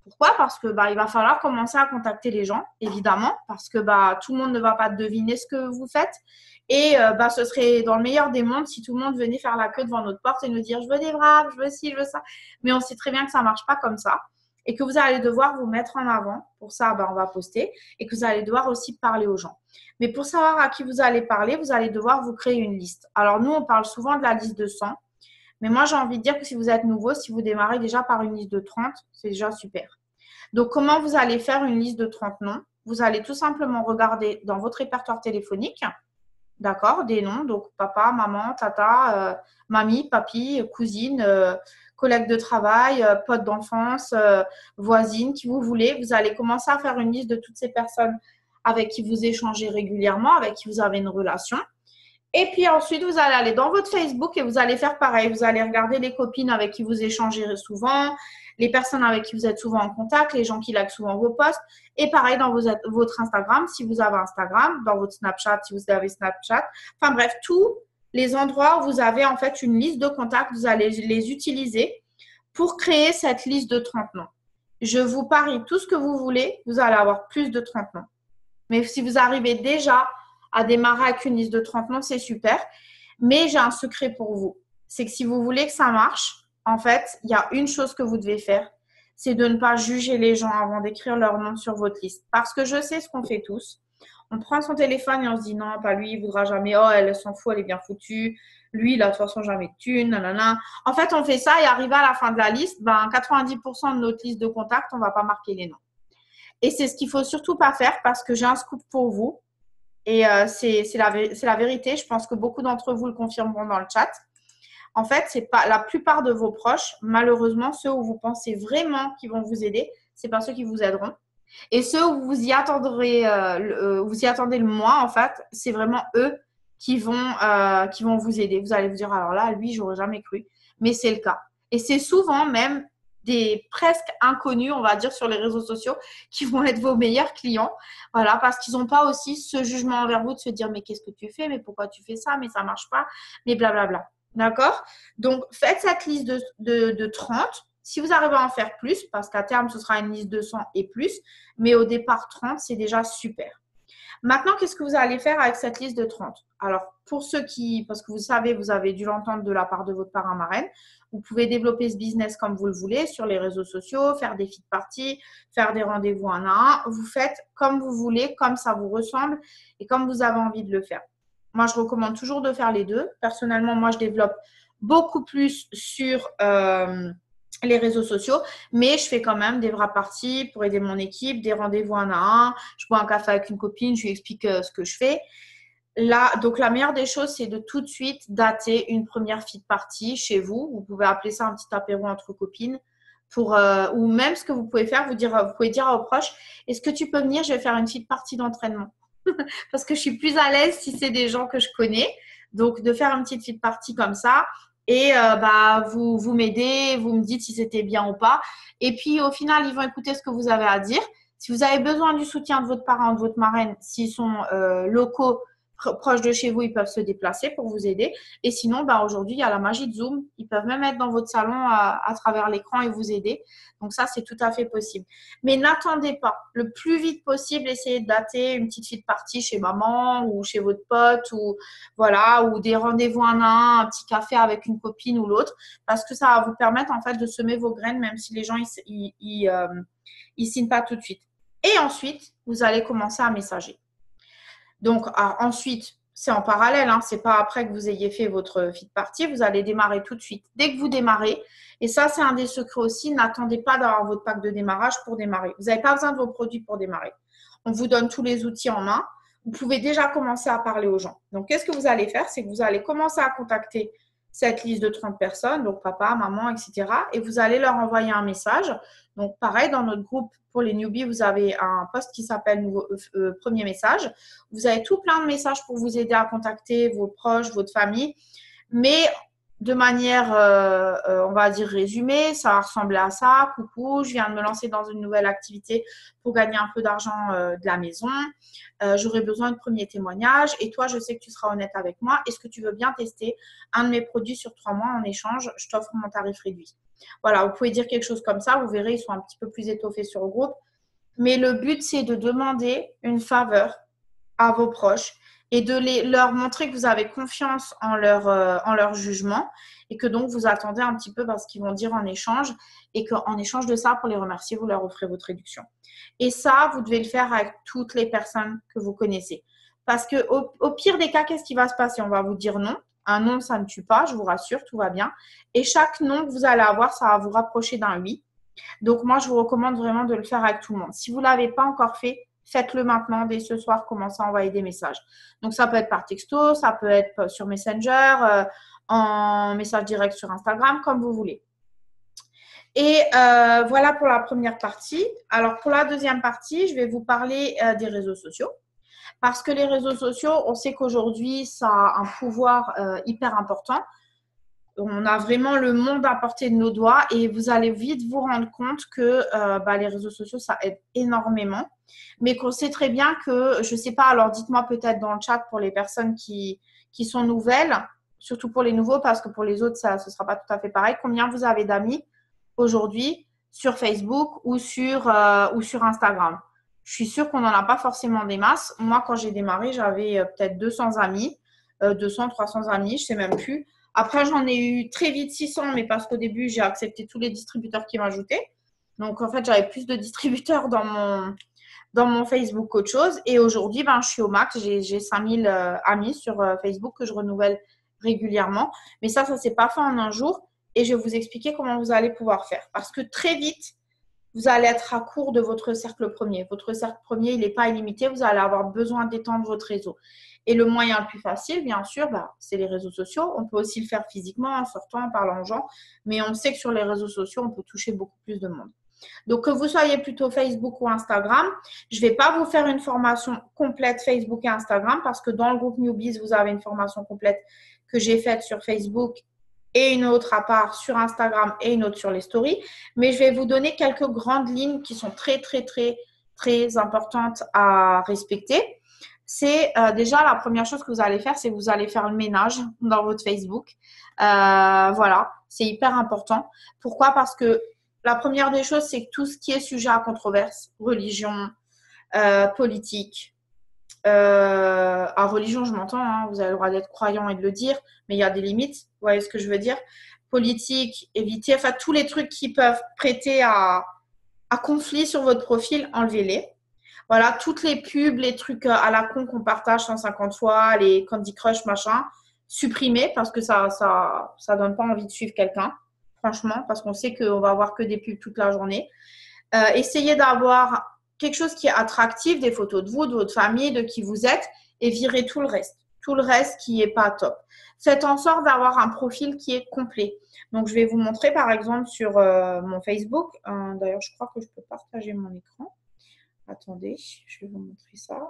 Pourquoi? Parce que il va falloir commencer à contacter les gens, évidemment, parce que tout le monde ne va pas deviner ce que vous faites. Et ce serait dans le meilleur des mondes si tout le monde venait faire la queue devant notre porte et nous dire je veux des braves, je veux ci, je veux ça. Mais on sait très bien que ça ne marche pas comme ça et que vous allez devoir vous mettre en avant. Pour ça, on va poster et que vous allez devoir aussi parler aux gens. Mais pour savoir à qui vous allez parler, vous allez devoir vous créer une liste. Alors nous, on parle souvent de la liste de 100. Mais moi, j'ai envie de dire que si vous êtes nouveau, si vous démarrez déjà par une liste de 30, c'est déjà super. Donc, comment vous allez faire une liste de 30 noms? Vous allez tout simplement regarder dans votre répertoire téléphonique, d'accord, des noms, donc papa, maman, tata, mamie, papy, cousine, collègue de travail, pote d'enfance, voisine, qui vous voulez. Vous allez commencer à faire une liste de toutes ces personnes avec qui vous échangez régulièrement, avec qui vous avez une relation. Et puis ensuite, vous allez aller dans votre Facebook et vous allez faire pareil. Vous allez regarder les copines avec qui vous échangez souvent, les personnes avec qui vous êtes souvent en contact, les gens qui likent souvent vos posts. Et pareil dans votre Instagram, si vous avez Instagram, dans votre Snapchat, si vous avez Snapchat. Enfin bref, tous les endroits où vous avez en fait une liste de contacts, vous allez les utiliser pour créer cette liste de 30 noms. Je vous parie tout ce que vous voulez, vous allez avoir plus de 30 noms. Mais si vous arrivez déjà à démarrer avec une liste de 30 noms, c'est super. Mais j'ai un secret pour vous. C'est que si vous voulez que ça marche, en fait, il y a une chose que vous devez faire, c'est de ne pas juger les gens avant d'écrire leur nom sur votre liste. Parce que je sais ce qu'on fait tous. On prend son téléphone et on se dit non, pas lui, il ne voudra jamais. Oh, elle s'en fout, elle est bien foutue. Lui, il a de toute façon jamais de thunes, nanana. En fait, on fait ça et arrivé à la fin de la liste, 90% de notre liste de contacts, on ne va pas marquer les noms. Et c'est ce qu'il ne faut surtout pas faire parce que j'ai un scoop pour vous. Et c'est la vérité. Je pense que beaucoup d'entre vous le confirmeront dans le chat. En fait, c'est pas la plupart de vos proches, malheureusement, ceux où vous pensez vraiment qu'ils vont vous aider, c'est pas ceux qui vous aideront. Et ceux où vous y attendez le moins, en fait, c'est vraiment eux qui vont vous aider. Vous allez vous dire, alors là, lui, j'aurais jamais cru. Mais c'est le cas. Et c'est souvent même des presque inconnus, on va dire, sur les réseaux sociaux qui vont être vos meilleurs clients. Voilà, parce qu'ils n'ont pas aussi ce jugement envers vous de se dire, mais qu'est-ce que tu fais? Mais pourquoi tu fais ça? Mais ça ne marche pas. Mais blablabla. D'accord? Donc, faites cette liste de 30. Si vous arrivez à en faire plus, parce qu'à terme, ce sera une liste de 100 et plus, mais au départ, 30, c'est déjà super. Maintenant, qu'est-ce que vous allez faire avec cette liste de 30? Alors, pour ceux qui, parce que vous savez, vous avez dû l'entendre de la part de votre parrain marraine, vous pouvez développer ce business comme vous le voulez sur les réseaux sociaux, faire des feed parties, faire des rendez-vous un à un. Vous faites comme vous voulez, comme ça vous ressemble et comme vous avez envie de le faire. Moi, je recommande toujours de faire les deux. Personnellement, moi, je développe beaucoup plus sur les réseaux sociaux, mais je fais quand même des vraies parties pour aider mon équipe, des rendez-vous un à un. Je bois un café avec une copine, je lui explique ce que je fais. Là, donc la meilleure des choses, c'est de tout de suite dater une première feed party chez vous. Vous pouvez appeler ça un petit apéro entre copines. Ou même ce que vous pouvez faire, vous pouvez dire à vos proches, est-ce que tu peux venir, je vais faire une feed party d'entraînement. Parce que je suis plus à l'aise si c'est des gens que je connais. Donc, de faire une petite feed party comme ça. Et vous m'aidez, vous me dites si c'était bien ou pas. Et puis, au final, ils vont écouter ce que vous avez à dire. Si vous avez besoin du soutien de votre parent, de votre marraine, s'ils sont locaux, proches de chez vous, ils peuvent se déplacer pour vous aider. Et sinon, aujourd'hui, il y a la magie de Zoom. Ils peuvent même être dans votre salon à travers l'écran et vous aider. Donc ça, c'est tout à fait possible. Mais n'attendez pas. Le plus vite possible, essayez de dater une petite feed party chez maman ou chez votre pote ou voilà, ou des rendez-vous un petit café avec une copine ou l'autre, parce que ça va vous permettre en fait de semer vos graines, même si les gens ils signent pas tout de suite. Et ensuite, vous allez commencer à messager. Donc, ensuite, c'est en parallèle, hein, c'est pas après que vous ayez fait votre feed party, vous allez démarrer tout de suite. Dès que vous démarrez, et ça, c'est un des secrets aussi, n'attendez pas d'avoir votre pack de démarrage pour démarrer. Vous n'avez pas besoin de vos produits pour démarrer. On vous donne tous les outils en main. Vous pouvez déjà commencer à parler aux gens. Donc, qu'est-ce que vous allez faire? C'est que vous allez commencer à contacter cette liste de 30 personnes, donc papa, maman, etc. Et vous allez leur envoyer un message. Donc, pareil, dans notre groupe pour les newbies, vous avez un post qui s'appelle Premier message. Vous avez tout plein de messages pour vous aider à contacter vos proches, votre famille. Mais de manière, on va dire, résumée, ça va ressembler à ça. Coucou, je viens de me lancer dans une nouvelle activité pour gagner un peu d'argent de la maison. J'aurai besoin de premier témoignage. Et toi, je sais que tu seras honnête avec moi. Est-ce que tu veux bien tester un de mes produits sur 3 mois en échange? Je t'offre mon tarif réduit. Voilà, vous pouvez dire quelque chose comme ça. Vous verrez, ils sont un petit peu plus étoffés sur le groupe. Mais le but, c'est de demander une faveur à vos proches et de leur montrer que vous avez confiance en leur jugement et que donc vous attendez un petit peu parce qu'ils vont dire en échange et qu'en échange de ça, pour les remercier, vous leur offrez votre réduction. Et ça, vous devez le faire avec toutes les personnes que vous connaissez. Parce que au pire des cas, qu'est-ce qui va se passer? On va vous dire non. Un non, ça ne tue pas, je vous rassure, tout va bien. Et chaque non que vous allez avoir, ça va vous rapprocher d'un oui. Donc, moi, je vous recommande vraiment de le faire avec tout le monde. Si vous ne l'avez pas encore fait, faites-le maintenant, dès ce soir, commencez à envoyer des messages. Donc, ça peut être par texto, ça peut être sur Messenger, en message direct sur Instagram, comme vous voulez. Et voilà pour la première partie. Alors, pour la deuxième partie, je vais vous parler des réseaux sociaux. Parce que les réseaux sociaux, on sait qu'aujourd'hui, ça a un pouvoir hyper important. On a vraiment le monde à portée de nos doigts et vous allez vite vous rendre compte que les réseaux sociaux, ça aide énormément. Mais qu'on sait très bien que, je ne sais pas, alors dites-moi peut-être dans le chat pour les personnes qui sont nouvelles, surtout pour les nouveaux, parce que pour les autres, ce ne sera pas tout à fait pareil. Combien vous avez d'amis aujourd'hui sur Facebook ou sur Instagram? Je suis sûre qu'on n'en a pas forcément des masses. Moi, quand j'ai démarré, j'avais peut-être 200 amis, 200, 300 amis, je ne sais même plus. Après, j'en ai eu très vite 600, mais parce qu'au début, j'ai accepté tous les distributeurs qui m'ajoutaient. Donc, en fait, j'avais plus de distributeurs dans mon Facebook qu'autre chose. Et aujourd'hui, je suis au max. J'ai 5000 amis sur Facebook que je renouvelle régulièrement. Mais ça ne s'est pas fait en un jour. Et je vais vous expliquer comment vous allez pouvoir faire. Parce que très vite, vous allez être à court de votre cercle premier. Votre cercle premier, il n'est pas illimité. Vous allez avoir besoin d'étendre votre réseau. Et le moyen le plus facile, bien sûr, c'est les réseaux sociaux. On peut aussi le faire physiquement, en sortant, en parlant aux gens. Mais on sait que sur les réseaux sociaux, on peut toucher beaucoup plus de monde. Donc, que vous soyez plutôt Facebook ou Instagram, je ne vais pas vous faire une formation complète Facebook et Instagram parce que dans le groupe Newbies, vous avez une formation complète que j'ai faite sur Facebook et une autre à part sur Instagram et une autre sur les stories. Mais je vais vous donner quelques grandes lignes qui sont très, très, très, très importantes à respecter. C'est déjà la première chose que vous allez faire, c'est que vous allez faire le ménage dans votre Facebook. Voilà, c'est hyper important. Pourquoi? Parce que la première des choses, c'est que tout ce qui est sujet à controverse, religion, politique, à religion, je m'entends, hein, vous avez le droit d'être croyant et de le dire, mais il y a des limites, vous voyez ce que je veux dire? Politique, éviter, enfin tous les trucs qui peuvent prêter à conflit sur votre profil, enlevez-les. Voilà, toutes les pubs, les trucs à la con qu'on partage 150 fois, les Candy Crush, machin, supprimez parce que ça donne pas envie de suivre quelqu'un, franchement, parce qu'on sait qu'on va avoir que des pubs toute la journée. Essayez d'avoir quelque chose qui est attractif, des photos de vous, de votre famille, de qui vous êtes, et virez tout le reste. Tout le reste qui n'est pas top. Faites en sorte d'avoir un profil qui est complet. Donc, je vais vous montrer par exemple sur mon Facebook. D'ailleurs, je crois que je peux partager mon écran. Attendez, je vais vous montrer ça.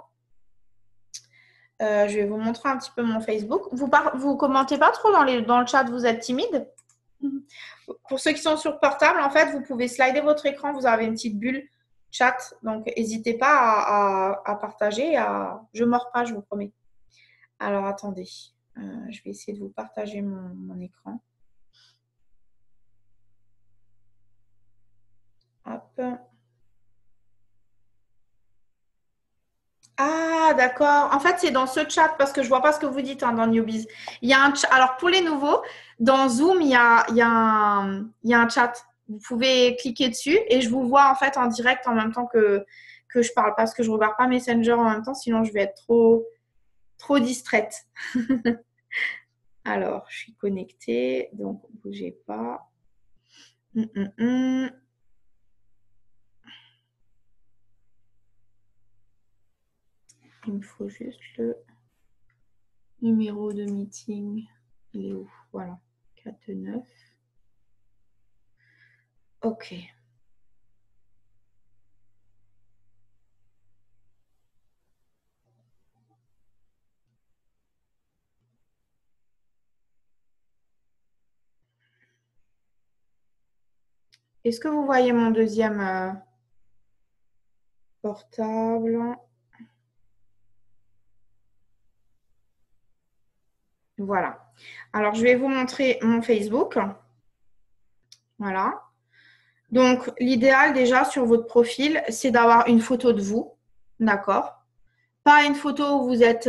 Je vais vous montrer un petit peu mon Facebook. Vous commentez pas trop dans le chat, vous êtes timide? Pour ceux qui sont sur portable, en fait, vous pouvez slider votre écran. Vous avez une petite bulle chat. Donc, n'hésitez pas à partager. Je ne mords pas, je vous promets. Alors, attendez. Je vais essayer de vous partager mon écran. Hop. Ah, d'accord. En fait, c'est dans ce chat parce que je ne vois pas ce que vous dites dans Newbies. Il y a un chat. Alors, pour les nouveaux, dans Zoom, il y a un chat. Vous pouvez cliquer dessus et je vous vois en fait en direct en même temps que je parle parce que je ne regarde pas Messenger en même temps, sinon je vais être trop distraite. Alors, je suis connectée, donc bougez pas. Il me faut juste le numéro de meeting. Il est où? Voilà, 49. Ok. Est-ce que vous voyez mon deuxième portable? Voilà. Alors, je vais vous montrer mon Facebook. Voilà. Donc, l'idéal déjà sur votre profil, c'est d'avoir une photo de vous. D'accord? Pas une photo où vous êtes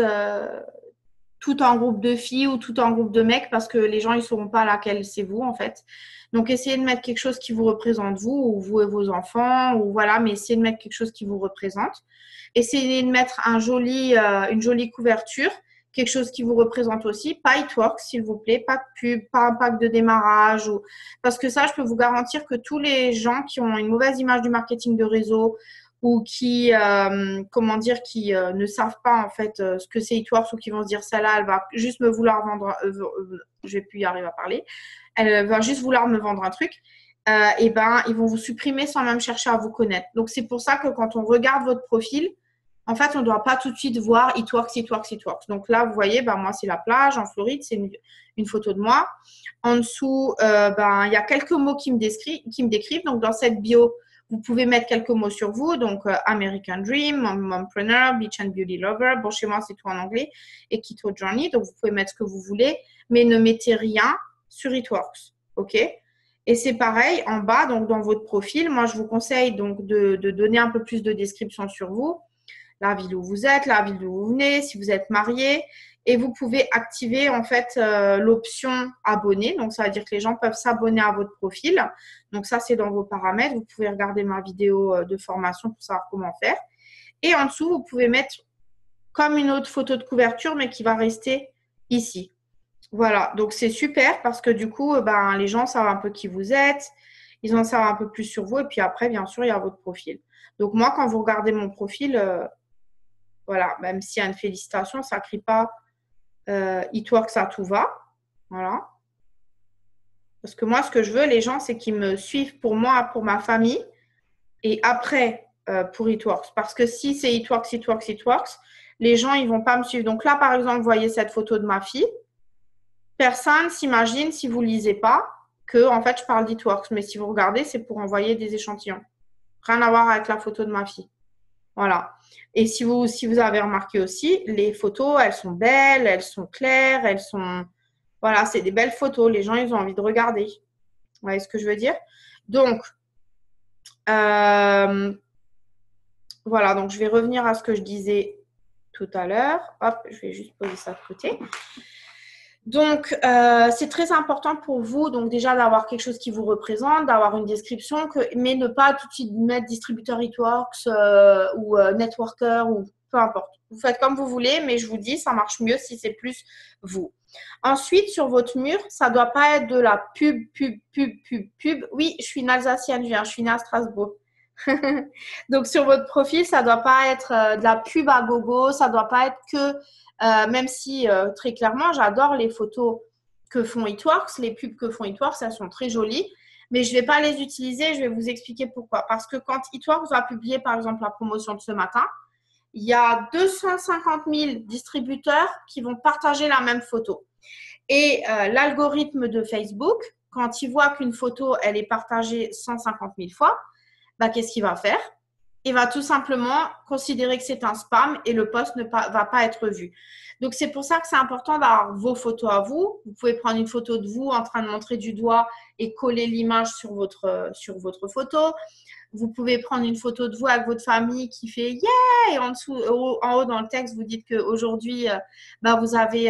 tout en groupe de filles ou tout en groupe de mecs parce que les gens, ils ne sauront pas laquelle c'est vous, en fait. Donc, essayez de mettre quelque chose qui vous représente vous, ou vous et vos enfants, ou voilà, mais essayez de mettre quelque chose qui vous représente. Essayez de mettre une jolie couverture, quelque chose qui vous représente aussi. Pas It-Works, s'il vous plaît, pas de pub, pas un pack de démarrage. Parce que ça, je peux vous garantir que tous les gens qui ont une mauvaise image du marketing de réseau, ou qui, comment dire, qui ne savent pas en fait ce que c'est It-Works, ou qui vont se dire celle-là, elle va juste me vouloir vendre, je vais plus y arriver à parler, elle va juste vouloir me vendre un truc, et ben ils vont vous supprimer sans même chercher à vous connaître. Donc c'est pour ça que quand on regarde votre profil, en fait on ne doit pas tout de suite voir It-Works, It-Works, It-Works. Donc là vous voyez, ben moi c'est la plage en Floride, c'est une photo de moi. En dessous, ben il y a quelques mots qui me décrivent. Donc dans cette bio, vous pouvez mettre quelques mots sur vous, donc American Dream, Mompreneur, Beach and Beauty Lover. Bon, chez moi, c'est tout en anglais. Et Keto Journey, donc vous pouvez mettre ce que vous voulez, mais ne mettez rien sur It-Works, ok? Et c'est pareil, en bas, donc dans votre profil, moi, je vous conseille donc de donner un peu plus de description sur vous, la ville où vous êtes, la ville d'où vous venez, si vous êtes marié. Et vous pouvez activer en fait l'option abonner. Donc, ça veut dire que les gens peuvent s'abonner à votre profil. Donc, ça, c'est dans vos paramètres. Vous pouvez regarder ma vidéo de formation pour savoir comment faire. Et en dessous, vous pouvez mettre comme une autre photo de couverture, mais qui va rester ici. Voilà. Donc, c'est super parce que du coup, ben, les gens savent un peu qui vous êtes. Ils en savent un peu plus sur vous. Et puis après, bien sûr, il y a votre profil. Donc, moi, quand vous regardez mon profil, voilà, même s'il y a une félicitation, ça ne crie pas It-Works à tout va. Voilà. Parce que moi, ce que je veux, les gens, c'est qu'ils me suivent pour moi, pour ma famille. Et après, pour It-Works. Parce que si c'est It-Works, It-Works, It-Works, les gens, ils ne vont pas me suivre. Donc là, par exemple, vous voyez cette photo de ma fille. Personne s'imagine, si vous ne lisez pas, que en fait, je parle d'It-Works. Mais si vous regardez, c'est pour envoyer des échantillons. Rien à voir avec la photo de ma fille. Voilà. Et si vous avez remarqué aussi, les photos, elles sont belles, elles sont claires, elles sont… Voilà, c'est des belles photos. Les gens, ils ont envie de regarder. Vous voyez ce que je veux dire? Donc, voilà. Donc, je vais revenir à ce que je disais tout à l'heure. Hop, je vais juste poser ça de côté. Donc, c'est très important pour vous, donc déjà d'avoir quelque chose qui vous représente, d'avoir une description, mais ne pas tout de suite mettre distributeur It-Works ou networker ou peu importe. Vous faites comme vous voulez, mais je vous dis, ça marche mieux si c'est plus vous. Ensuite, sur votre mur, ça ne doit pas être de la pub. Oui, je suis une Alsacienne, je suis née à Strasbourg. Donc, sur votre profil, ça ne doit pas être de la pub à gogo, ça ne doit pas être que… même si très clairement, j'adore les photos que font It-Works, les pubs que font It-Works, elles sont très jolies, mais je ne vais pas les utiliser, je vais vous expliquer pourquoi. Parce que quand It-Works va publier, par exemple, la promotion de ce matin, il y a 250 000 distributeurs qui vont partager la même photo. Et l'algorithme de Facebook, quand il voit qu'une photo, elle est partagée 150 000 fois, bah, qu'est-ce qu'il va faire? Il va tout simplement considérer que c'est un spam et le post ne va pas être vu. Donc, c'est pour ça que c'est important d'avoir vos photos à vous. Vous pouvez prendre une photo de vous en train de montrer du doigt et coller l'image sur votre photo. Vous pouvez prendre une photo de vous avec votre famille qui fait yeah, et en haut dans le texte, vous dites qu'aujourd'hui, vous avez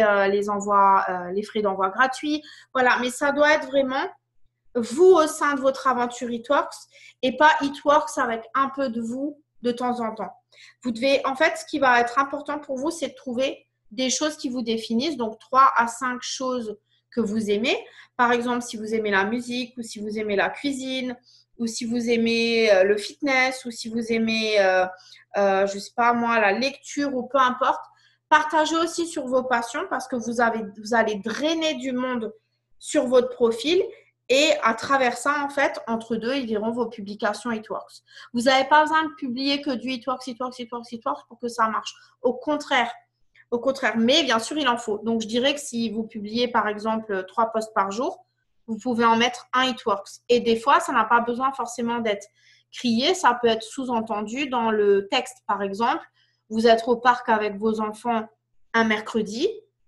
les frais d'envoi gratuits. Voilà, mais ça doit être vraiment vous au sein de votre aventure It-Works et pas It-Works avec un peu de vous de temps en temps. Vous devez, en fait, ce qui va être important pour vous, c'est de trouver des choses qui vous définissent, donc 3 à 5 choses que vous aimez. Par exemple, si vous aimez la musique ou si vous aimez la cuisine ou si vous aimez le fitness ou si vous aimez, je ne sais pas moi, la lecture ou peu importe. Partagez aussi sur vos passions parce que vous allez drainer du monde sur votre profil. Et à travers ça, en fait, entre deux, ils verront vos publications It-Works. Vous n'avez pas besoin de publier que du It-Works, It-Works, It-Works, It-Works pour que ça marche. Au contraire. Mais bien sûr, il en faut. Donc, je dirais que si vous publiez, par exemple, 3 posts par jour, vous pouvez en mettre un It-Works. Et des fois, ça n'a pas besoin forcément d'être crié. Ça peut être sous-entendu dans le texte, par exemple. Vous êtes au parc avec vos enfants un mercredi.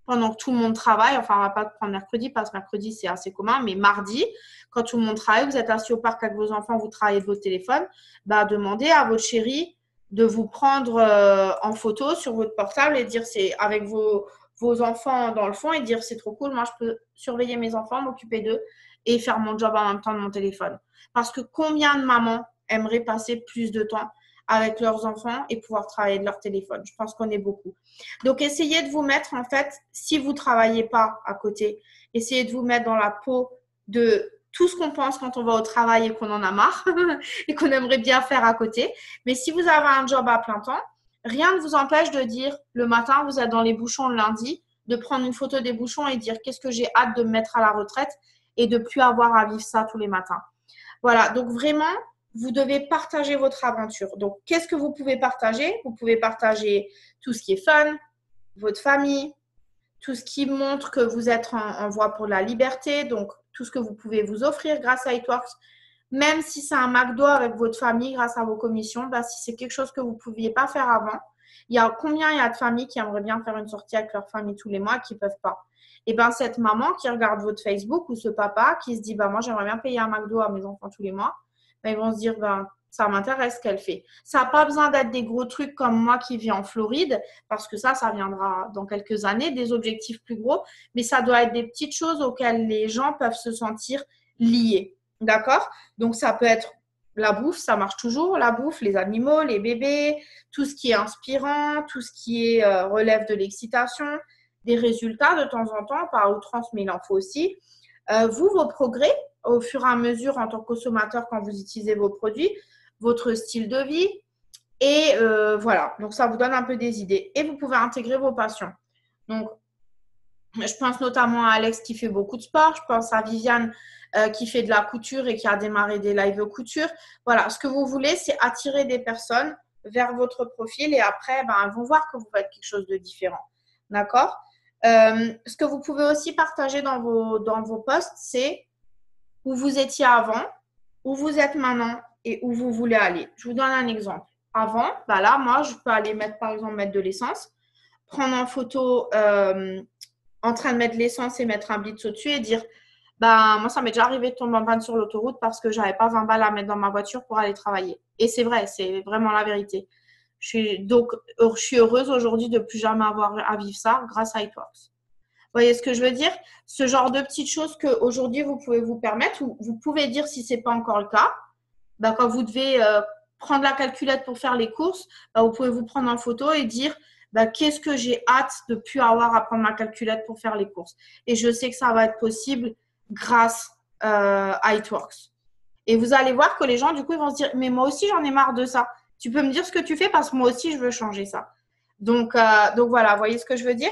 pendant que tout le monde travaille. Enfin, on ne va pas prendre mercredi parce que mercredi, c'est assez commun, mais mardi, quand tout le monde travaille, vous êtes assis au parc avec vos enfants, vous travaillez de votre téléphone, bah, demandez à votre chérie de vous prendre en photo sur votre portable et dire c'est avec vos enfants dans le fond et dire c'est trop cool, moi je peux surveiller mes enfants, m'occuper d'eux et faire mon job en même temps de mon téléphone. Parce que combien de mamans aimeraient passer plus de temps avec leurs enfants et pouvoir travailler de leur téléphone? Je pense qu'on est beaucoup. Donc, essayez de vous mettre, en fait, si vous ne travaillez pas à côté, essayez de vous mettre dans la peau de tout ce qu'on pense quand on va au travail et qu'on en a marre et qu'on aimerait bien faire à côté. Mais si vous avez un job à plein temps, rien ne vous empêche de dire le matin, vous êtes dans les bouchons le lundi, de prendre une photo des bouchons et dire qu'est-ce que j'ai hâte de me mettre à la retraite et de ne plus avoir à vivre ça tous les matins. Voilà, donc vraiment, vous devez partager votre aventure. Donc, qu'est-ce que vous pouvez partager? Vous pouvez partager tout ce qui est fun, votre famille, tout ce qui montre que vous êtes en voie pour la liberté, donc tout ce que vous pouvez vous offrir grâce à It Works. Même si c'est un McDo avec votre famille grâce à vos commissions, bah, si c'est quelque chose que vous ne pouviez pas faire avant, combien il y a de familles qui aimeraient bien faire une sortie avec leur famille tous les mois et qui ne peuvent pas? Et bien, cette maman qui regarde votre Facebook ou ce papa qui se dit, bah, moi, j'aimerais bien payer un McDo à mes enfants tous les mois, ben, ils vont se dire, ben, ça m'intéresse ce qu'elle fait. Ça n'a pas besoin d'être des gros trucs comme moi qui vis en Floride, parce que ça viendra dans quelques années, des objectifs plus gros, mais ça doit être des petites choses auxquelles les gens peuvent se sentir liés. D'accord? Donc, ça peut être la bouffe, ça marche toujours, la bouffe, les animaux, les bébés, tout ce qui est inspirant, tout ce qui est relève de l'excitation, des résultats de temps en temps, par outrance, mais il en faut aussi. Vos progrès au fur et à mesure en tant que consommateur quand vous utilisez vos produits, votre style de vie. Et voilà, donc ça vous donne un peu des idées. Et vous pouvez intégrer vos passions. Donc, je pense notamment à Alex qui fait beaucoup de sport. Je pense à Viviane qui fait de la couture et qui a démarré des lives couture. Voilà, ce que vous voulez, c'est attirer des personnes vers votre profil et après, ben, elles vont voir que vous faites quelque chose de différent. D'accord? Ce que vous pouvez aussi partager dans vos posts, c'est où vous étiez avant, où vous êtes maintenant et où vous voulez aller. Je vous donne un exemple. Avant, bah là, moi, je peux aller par exemple, mettre de l'essence, prendre en photo en train de mettre de l'essence et mettre un blitz au-dessus et dire, bah, moi, ça m'est déjà arrivé de tomber en panne sur l'autoroute parce que j'avais pas 20 balles à mettre dans ma voiture pour aller travailler. Et c'est vrai, c'est vraiment la vérité. Donc, je suis heureuse aujourd'hui de ne plus jamais avoir à vivre ça grâce à It Works. Vous voyez ce que je veux dire? Ce genre de petites choses qu'aujourd'hui, vous pouvez vous permettre ou vous pouvez dire si ce n'est pas encore le cas. Ben, quand vous devez prendre la calculette pour faire les courses, ben, vous pouvez vous prendre en photo et dire qu'est-ce que j'ai hâte de ne plus avoir à prendre ma calculette pour faire les courses. Et je sais que ça va être possible grâce à It Works. Et vous allez voir que les gens, du coup, ils vont se dire, mais moi aussi, j'en ai marre de ça. Tu peux me dire ce que tu fais parce que moi aussi, je veux changer ça. Donc voilà, vous voyez ce que je veux dire?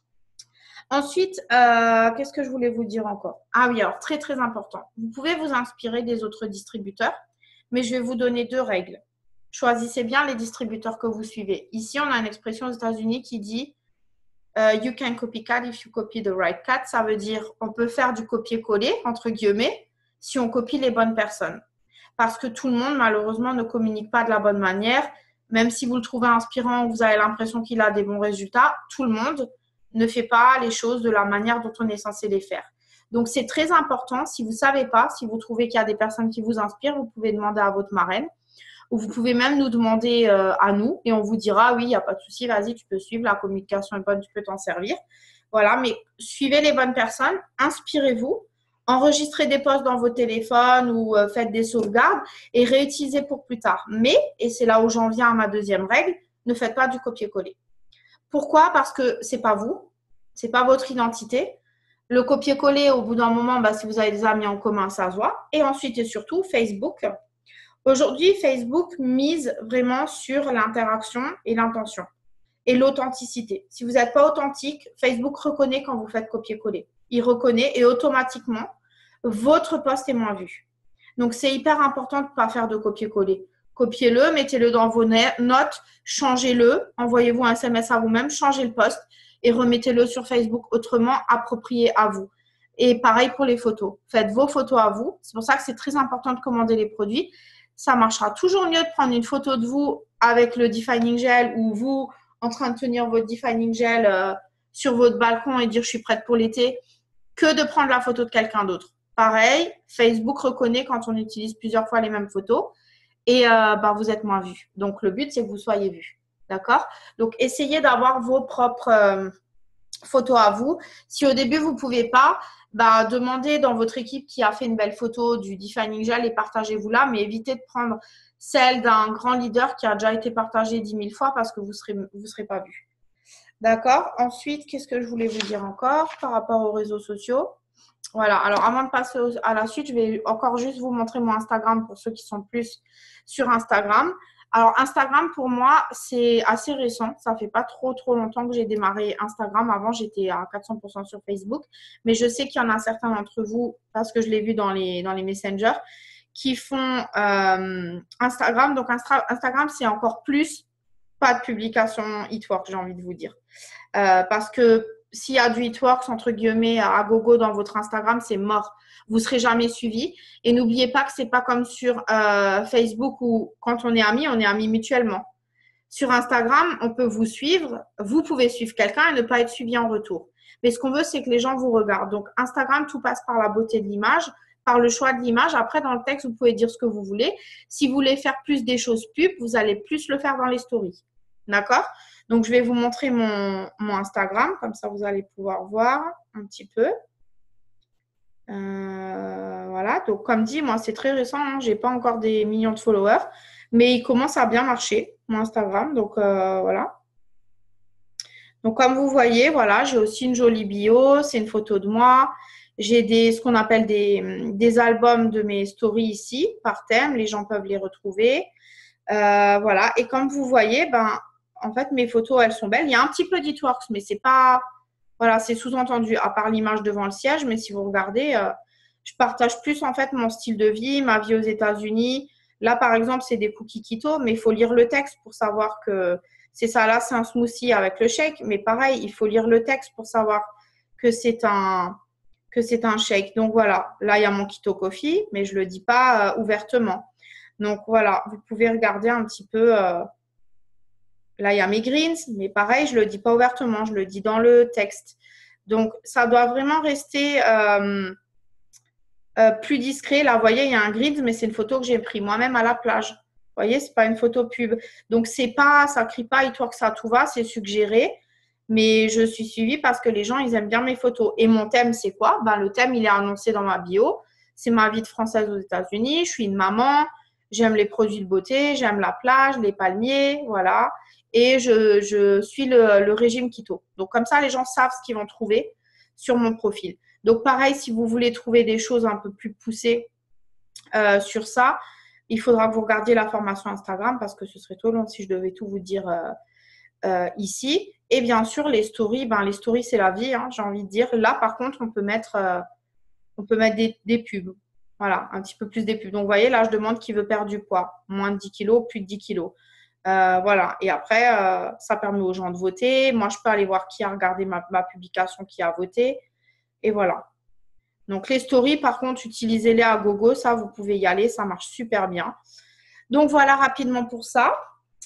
Ensuite, qu'est-ce que je voulais vous dire encore? Ah oui, alors très, très important. Vous pouvez vous inspirer des autres distributeurs, mais je vais vous donner 2 règles. Choisissez bien les distributeurs que vous suivez. Ici, on a une expression aux États-Unis qui dit You can copycat if you copy the right cat. Ça veut dire on peut faire du copier-coller, entre guillemets, si on copie les bonnes personnes. Parce que tout le monde, malheureusement, ne communique pas de la bonne manière. Même si vous le trouvez inspirant, vous avez l'impression qu'il a des bons résultats, tout le monde ne fait pas les choses de la manière dont on est censé les faire. Donc, c'est très important. Si vous ne savez pas, si vous trouvez qu'il y a des personnes qui vous inspirent, vous pouvez demander à votre marraine ou vous pouvez même nous demander à nous et on vous dira oui, il n'y a pas de souci, vas-y, tu peux suivre, la communication est bonne, tu peux t'en servir. Voilà, mais suivez les bonnes personnes, inspirez-vous, enregistrez des posts dans vos téléphones ou faites des sauvegardes et réutilisez pour plus tard. Mais, et c'est là où j'en viens à ma 2e règle, ne faites pas du copier-coller. Pourquoi? Parce que ce n'est pas vous, ce n'est pas votre identité. Le copier-coller, au bout d'un moment, si vous avez des amis en commun, ça se voit. Et ensuite et surtout, Facebook. Aujourd'hui, Facebook mise vraiment sur l'interaction et l'intention et l'authenticité. Si vous n'êtes pas authentique, Facebook reconnaît quand vous faites copier-coller. Il reconnaît et automatiquement, votre post est moins vu. Donc, c'est hyper important de ne pas faire de copier-coller. Copiez-le, mettez-le dans vos notes, changez-le, envoyez-vous un SMS à vous-même, changez le post et remettez-le sur Facebook autrement, approprié à vous. Et pareil pour les photos. Faites vos photos à vous. C'est pour ça que c'est très important de commander les produits. Ça marchera toujours mieux de prendre une photo de vous avec le Defining Gel ou vous en train de tenir votre Defining Gel sur votre balcon et dire je suis prête pour l'été que de prendre la photo de quelqu'un d'autre. Pareil, Facebook reconnaît quand on utilise plusieurs fois les mêmes photos et vous êtes moins vu. Donc, le but, c'est que vous soyez vu. D'accord? Donc, essayez d'avoir vos propres photos à vous. Si au début, vous ne pouvez pas, demandez dans votre équipe qui a fait une belle photo du Defining Gel et partagez-vous là, mais évitez de prendre celle d'un grand leader qui a déjà été partagée 10 000 fois parce que vous serez pas vu. D'accord? Ensuite, qu'est-ce que je voulais vous dire encore par rapport aux réseaux sociaux? Voilà, alors avant de passer à la suite, je vais encore juste vous montrer mon Instagram pour ceux qui sont plus sur Instagram. Alors, Instagram, pour moi, c'est assez récent. Ça fait pas trop longtemps que j'ai démarré Instagram. Avant, j'étais à 400% sur Facebook. Mais je sais qu'il y en a certains d'entre vous, parce que je l'ai vu dans les messengers, qui font Instagram. Donc, Instagram, c'est encore plus pas de publication It-Work, j'ai envie de vous dire. Parce que s'il y a du It-Works, entre guillemets, à gogo dans votre Instagram, c'est mort. Vous ne serez jamais suivi. Et n'oubliez pas que ce n'est pas comme sur Facebook où quand on est amis mutuellement. Sur Instagram, on peut vous suivre. Vous pouvez suivre quelqu'un et ne pas être suivi en retour. Mais ce qu'on veut, c'est que les gens vous regardent. Donc, Instagram, tout passe par la beauté de l'image, par le choix de l'image. Après, dans le texte, vous pouvez dire ce que vous voulez. Si vous voulez faire plus des choses pub, vous allez plus le faire dans les stories. D'accord? Donc, je vais vous montrer mon Instagram. Comme ça, vous allez pouvoir voir un petit peu. Voilà. Donc, comme dit, moi, c'est très récent. Hein. Je n'ai pas encore des millions de followers. Mais il commence à bien marcher, mon Instagram. Donc, voilà. Donc, comme vous voyez, voilà, j'ai aussi une jolie bio. C'est une photo de moi. J'ai ce qu'on appelle des albums de mes stories ici, par thème. Les gens peuvent les retrouver. Voilà. Et comme vous voyez, en fait, mes photos, elles sont belles. Il y a un petit peu d'It-Works, mais c'est pas… Voilà, c'est sous-entendu, à part l'image devant le siège. Mais si vous regardez, je partage plus, en fait, mon style de vie, ma vie aux États-Unis. Là, par exemple, c'est des cookies keto, mais il faut lire le texte pour savoir que c'est ça. Là, c'est un smoothie avec le shake. Mais pareil, il faut lire le texte pour savoir que c'est un shake. Donc, voilà. Là, il y a mon keto coffee, mais je ne le dis pas ouvertement. Donc, voilà. Vous pouvez regarder un petit peu… Là, il y a mes greens, mais pareil, je ne le dis pas ouvertement, je le dis dans le texte. Donc, ça doit vraiment rester plus discret. Là, vous voyez, il y a un greens, mais c'est une photo que j'ai prise moi-même à la plage. Vous voyez, ce n'est pas une photo pub. Donc, ça ne crie pas, It-Works, ça tout va, c'est suggéré. Mais je suis suivie parce que les gens, ils aiment bien mes photos. Et mon thème, c'est quoi? Le thème, il est annoncé dans ma bio. C'est ma vie de Française aux États-Unis. Je suis une maman. J'aime les produits de beauté. J'aime la plage, les palmiers. Voilà. Et je suis le régime keto. Donc, comme ça, les gens savent ce qu'ils vont trouver sur mon profil. Donc, pareil, si vous voulez trouver des choses un peu plus poussées sur ça, il faudra que vous regardiez la formation Instagram parce que ce serait trop long si je devais tout vous dire ici. Et bien sûr, les stories, les stories, c'est la vie, hein, j'ai envie de dire. Là, par contre, on peut mettre des pubs. Voilà, un petit peu plus des pubs. Donc, vous voyez, là, je demande qui veut perdre du poids. Moins de 10 kilos, plus de 10 kilos. Voilà. Et après, ça permet aux gens de voter. Moi, je peux aller voir qui a regardé ma publication, qui a voté. Et voilà. Donc, les stories, par contre, utilisez-les à gogo. Ça, vous pouvez y aller. Ça marche super bien. Donc, voilà rapidement pour ça.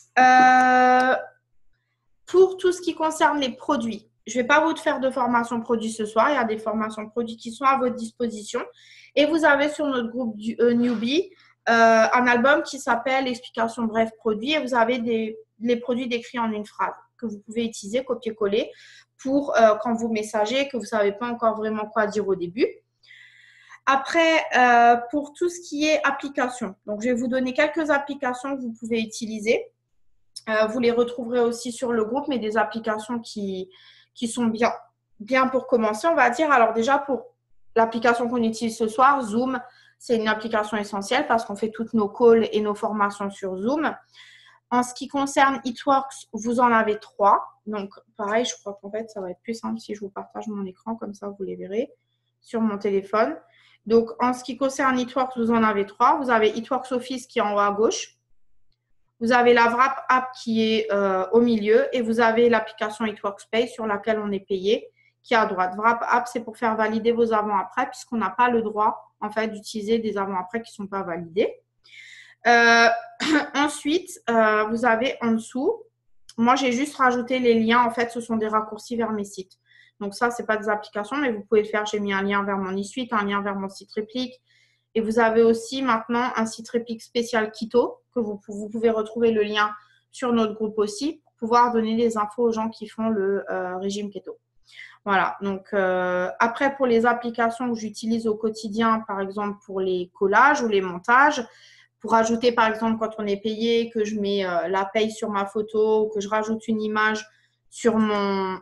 Pour tout ce qui concerne les produits, je ne vais pas vous faire de formation produit ce soir. Il y a des formations produits qui sont à votre disposition. Et vous avez sur notre groupe du Newbie un album qui s'appelle Explication bref produit. Et vous avez les produits décrits en une phrase que vous pouvez utiliser, copier-coller, pour quand vous messagez, que vous ne savez pas encore vraiment quoi dire au début. Après, pour tout ce qui est application, donc je vais vous donner quelques applications que vous pouvez utiliser. Vous les retrouverez aussi sur le groupe, mais des applications qui sont bien pour commencer, on va dire. Alors déjà, pour l'application qu'on utilise ce soir, Zoom, c'est une application essentielle parce qu'on fait toutes nos calls et nos formations sur Zoom. En ce qui concerne It-Works, vous en avez 3. Donc, pareil, je crois qu'en fait, ça va être plus simple si je vous partage mon écran. Comme ça, vous les verrez sur mon téléphone. Donc, en ce qui concerne It-Works, vous en avez 3. Vous avez It-Works Office qui est en haut à gauche. Vous avez la Wrap App qui est au milieu et vous avez l'application It-Works Pay sur laquelle on est payé qui est à droite. Wrap App, c'est pour faire valider vos avant-après puisqu'on n'a pas le droit en fait d'utiliser des avant-après qui ne sont pas validés. Ensuite, vous avez en dessous Moi, j'ai juste rajouté les liens. En fait, ce sont des raccourcis vers mes sites. Donc ça, ce n'est pas des applications, mais vous pouvez le faire. J'ai mis un lien vers mon e-suite, un lien vers mon site réplique. Et vous avez aussi maintenant un site réplique spécial Keto, que vous pouvez retrouver le lien sur notre groupe aussi, pour pouvoir donner des infos aux gens qui font le régime Keto. Voilà, donc après pour les applications que j'utilise au quotidien, par exemple pour les collages ou les montages, pour ajouter par exemple quand on est payé, que je mets la paye sur ma photo, que je rajoute une image sur mon…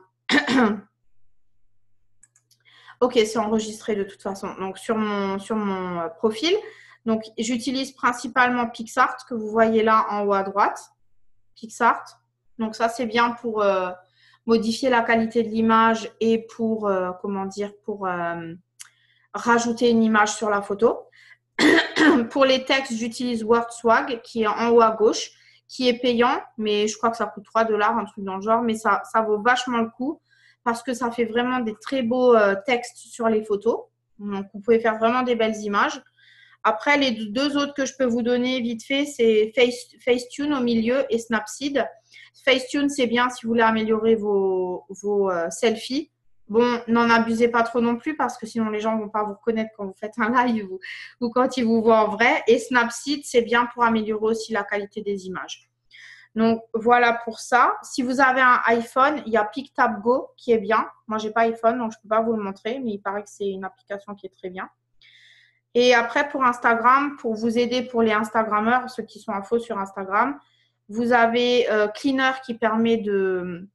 Ok, c'est enregistré de toute façon, donc sur mon profil. Donc j'utilise principalement PixArt que vous voyez là en haut à droite. PixArt. Donc ça c'est bien pour… modifier la qualité de l'image et pour, comment dire, pour rajouter une image sur la photo. Pour les textes, j'utilise WordSwag qui est en haut à gauche, qui est payant, mais je crois que ça coûte 3 $, un truc dans le genre, mais ça vaut vachement le coup parce que ça fait vraiment des très beaux textes sur les photos. Donc, vous pouvez faire vraiment des belles images. Après, les deux autres que je peux vous donner vite fait, c'est Facetune au milieu et Snapseed. Facetune, c'est bien si vous voulez améliorer vos selfies. Bon, n'en abusez pas trop non plus parce que sinon les gens ne vont pas vous reconnaître quand vous faites un live ou quand ils vous voient en vrai. Et Snapseed, c'est bien pour améliorer aussi la qualité des images. Donc, voilà pour ça. Si vous avez un iPhone, il y a PicTab Go qui est bien. Moi, je n'ai pas iPhone, donc je ne peux pas vous le montrer, mais il paraît que c'est une application qui est très bien. Et après, pour Instagram, pour vous aider pour les Instagrammeurs, ceux qui sont à faux sur Instagram, vous avez Cleaner qui permet de,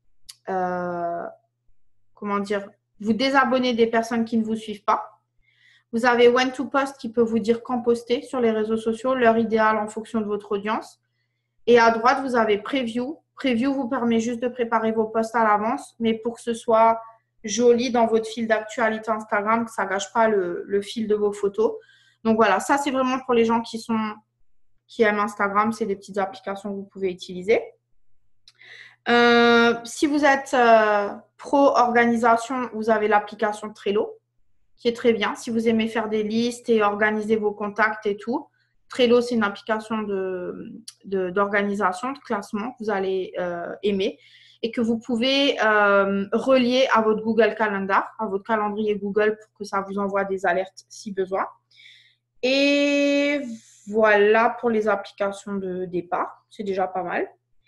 comment dire, vous désabonner des personnes qui ne vous suivent pas. Vous avez When to Post qui peut vous dire quand poster sur les réseaux sociaux, l'heure idéale en fonction de votre audience. Et à droite, vous avez Preview. Preview vous permet juste de préparer vos posts à l'avance, mais pour que ce soit joli dans votre fil d'actualité Instagram, que ça ne gâche pas le fil de vos photos. Donc voilà, ça c'est vraiment pour les gens qui aiment Instagram. C'est des petites applications que vous pouvez utiliser. Si vous êtes pro-organisation, vous avez l'application Trello qui est très bien. Si vous aimez faire des listes et organiser vos contacts et tout, Trello, c'est une application d'organisation, de classement que vous allez aimer et que vous pouvez relier à votre Google Calendar, à votre calendrier Google pour que ça vous envoie des alertes si besoin. Et voilà pour les applications de départ. C'est déjà pas mal.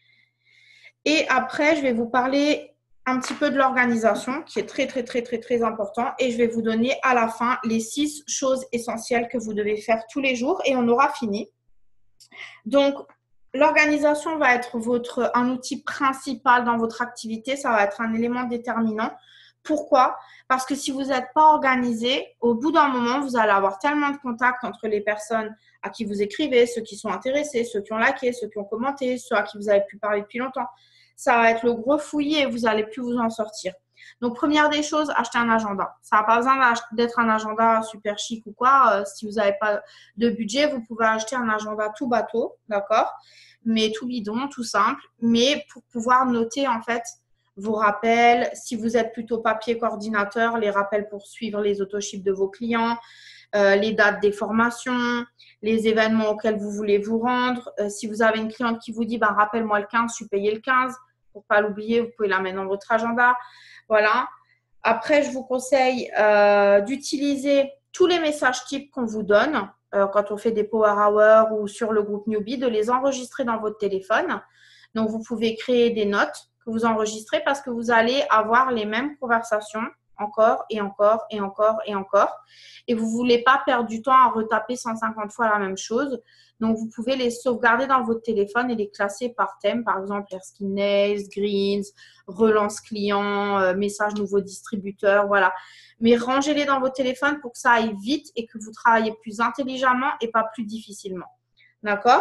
Et après, je vais vous parler un petit peu de l'organisation qui est très, très, très, très, très important. Et je vais vous donner à la fin les 6 choses essentielles que vous devez faire tous les jours et on aura fini. Donc, l'organisation va être un outil principal dans votre activité. Ça va être un élément déterminant. Pourquoi? Parce que si vous n'êtes pas organisé, au bout d'un moment, vous allez avoir tellement de contacts entre les personnes à qui vous écrivez, ceux qui sont intéressés, ceux qui ont liké, ceux qui ont commenté, ceux à qui vous avez pu parler depuis longtemps. Ça va être le gros fouillis et vous n'allez plus vous en sortir. Donc, première des choses, achetez un agenda. Ça n'a pas besoin d'être un agenda super chic ou quoi. Si vous n'avez pas de budget, vous pouvez acheter un agenda tout bateau, d'accord? Mais tout bidon, tout simple. Mais pour pouvoir noter, en fait, vos rappels. Si vous êtes plutôt papier qu'ordinateur, les rappels pour suivre les autoships de vos clients, les dates des formations, les événements auxquels vous voulez vous rendre. Si vous avez une cliente qui vous dit bah, « rappelle-moi le 15, je suis payé le 15 », pour ne pas l'oublier, vous pouvez la mettre dans votre agenda. Voilà. Après, je vous conseille d'utiliser tous les messages types qu'on vous donne quand on fait des Power Hours ou sur le groupe Newbie, de les enregistrer dans votre téléphone. Donc, vous pouvez créer des notes que vous enregistrez parce que vous allez avoir les mêmes conversations encore et encore et encore et encore. Et vous ne voulez pas perdre du temps à retaper 150 fois la même chose. Donc, vous pouvez les sauvegarder dans votre téléphone et les classer par thème. Par exemple, Hair Skin Nails, Greens, relance client, message nouveau distributeur, voilà. Mais rangez-les dans votre téléphone pour que ça aille vite et que vous travaillez plus intelligemment et pas plus difficilement. D'accord ?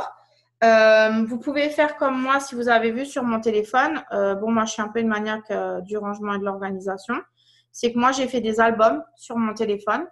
Vous pouvez faire comme moi si vous avez vu sur mon téléphone. Bon, moi, je suis un peu une maniaque du rangement et de l'organisation. C'est que moi, j'ai fait des albums sur mon téléphone.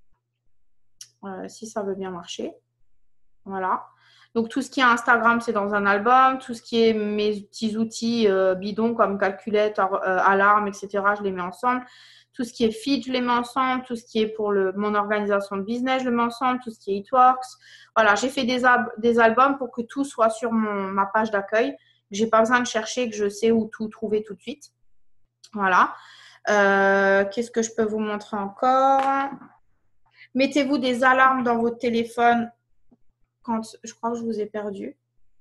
Si ça veut bien marcher. Voilà. Donc, tout ce qui est Instagram, c'est dans un album. Tout ce qui est mes petits outils bidons comme calculette, alarme, etc., je les mets ensemble. Tout ce qui est feed, je les mets ensemble. Tout ce qui est pour mon organisation de business, je le mets ensemble. Tout ce qui est It Works. Voilà, j'ai fait des albums pour que tout soit sur ma page d'accueil J'ai pas besoin de chercher, que je sais où tout trouver tout de suite. Voilà. Qu'est-ce que je peux vous montrer encore? Mettez-vous des alarmes dans votre téléphone quand… Je crois que je vous ai perdu.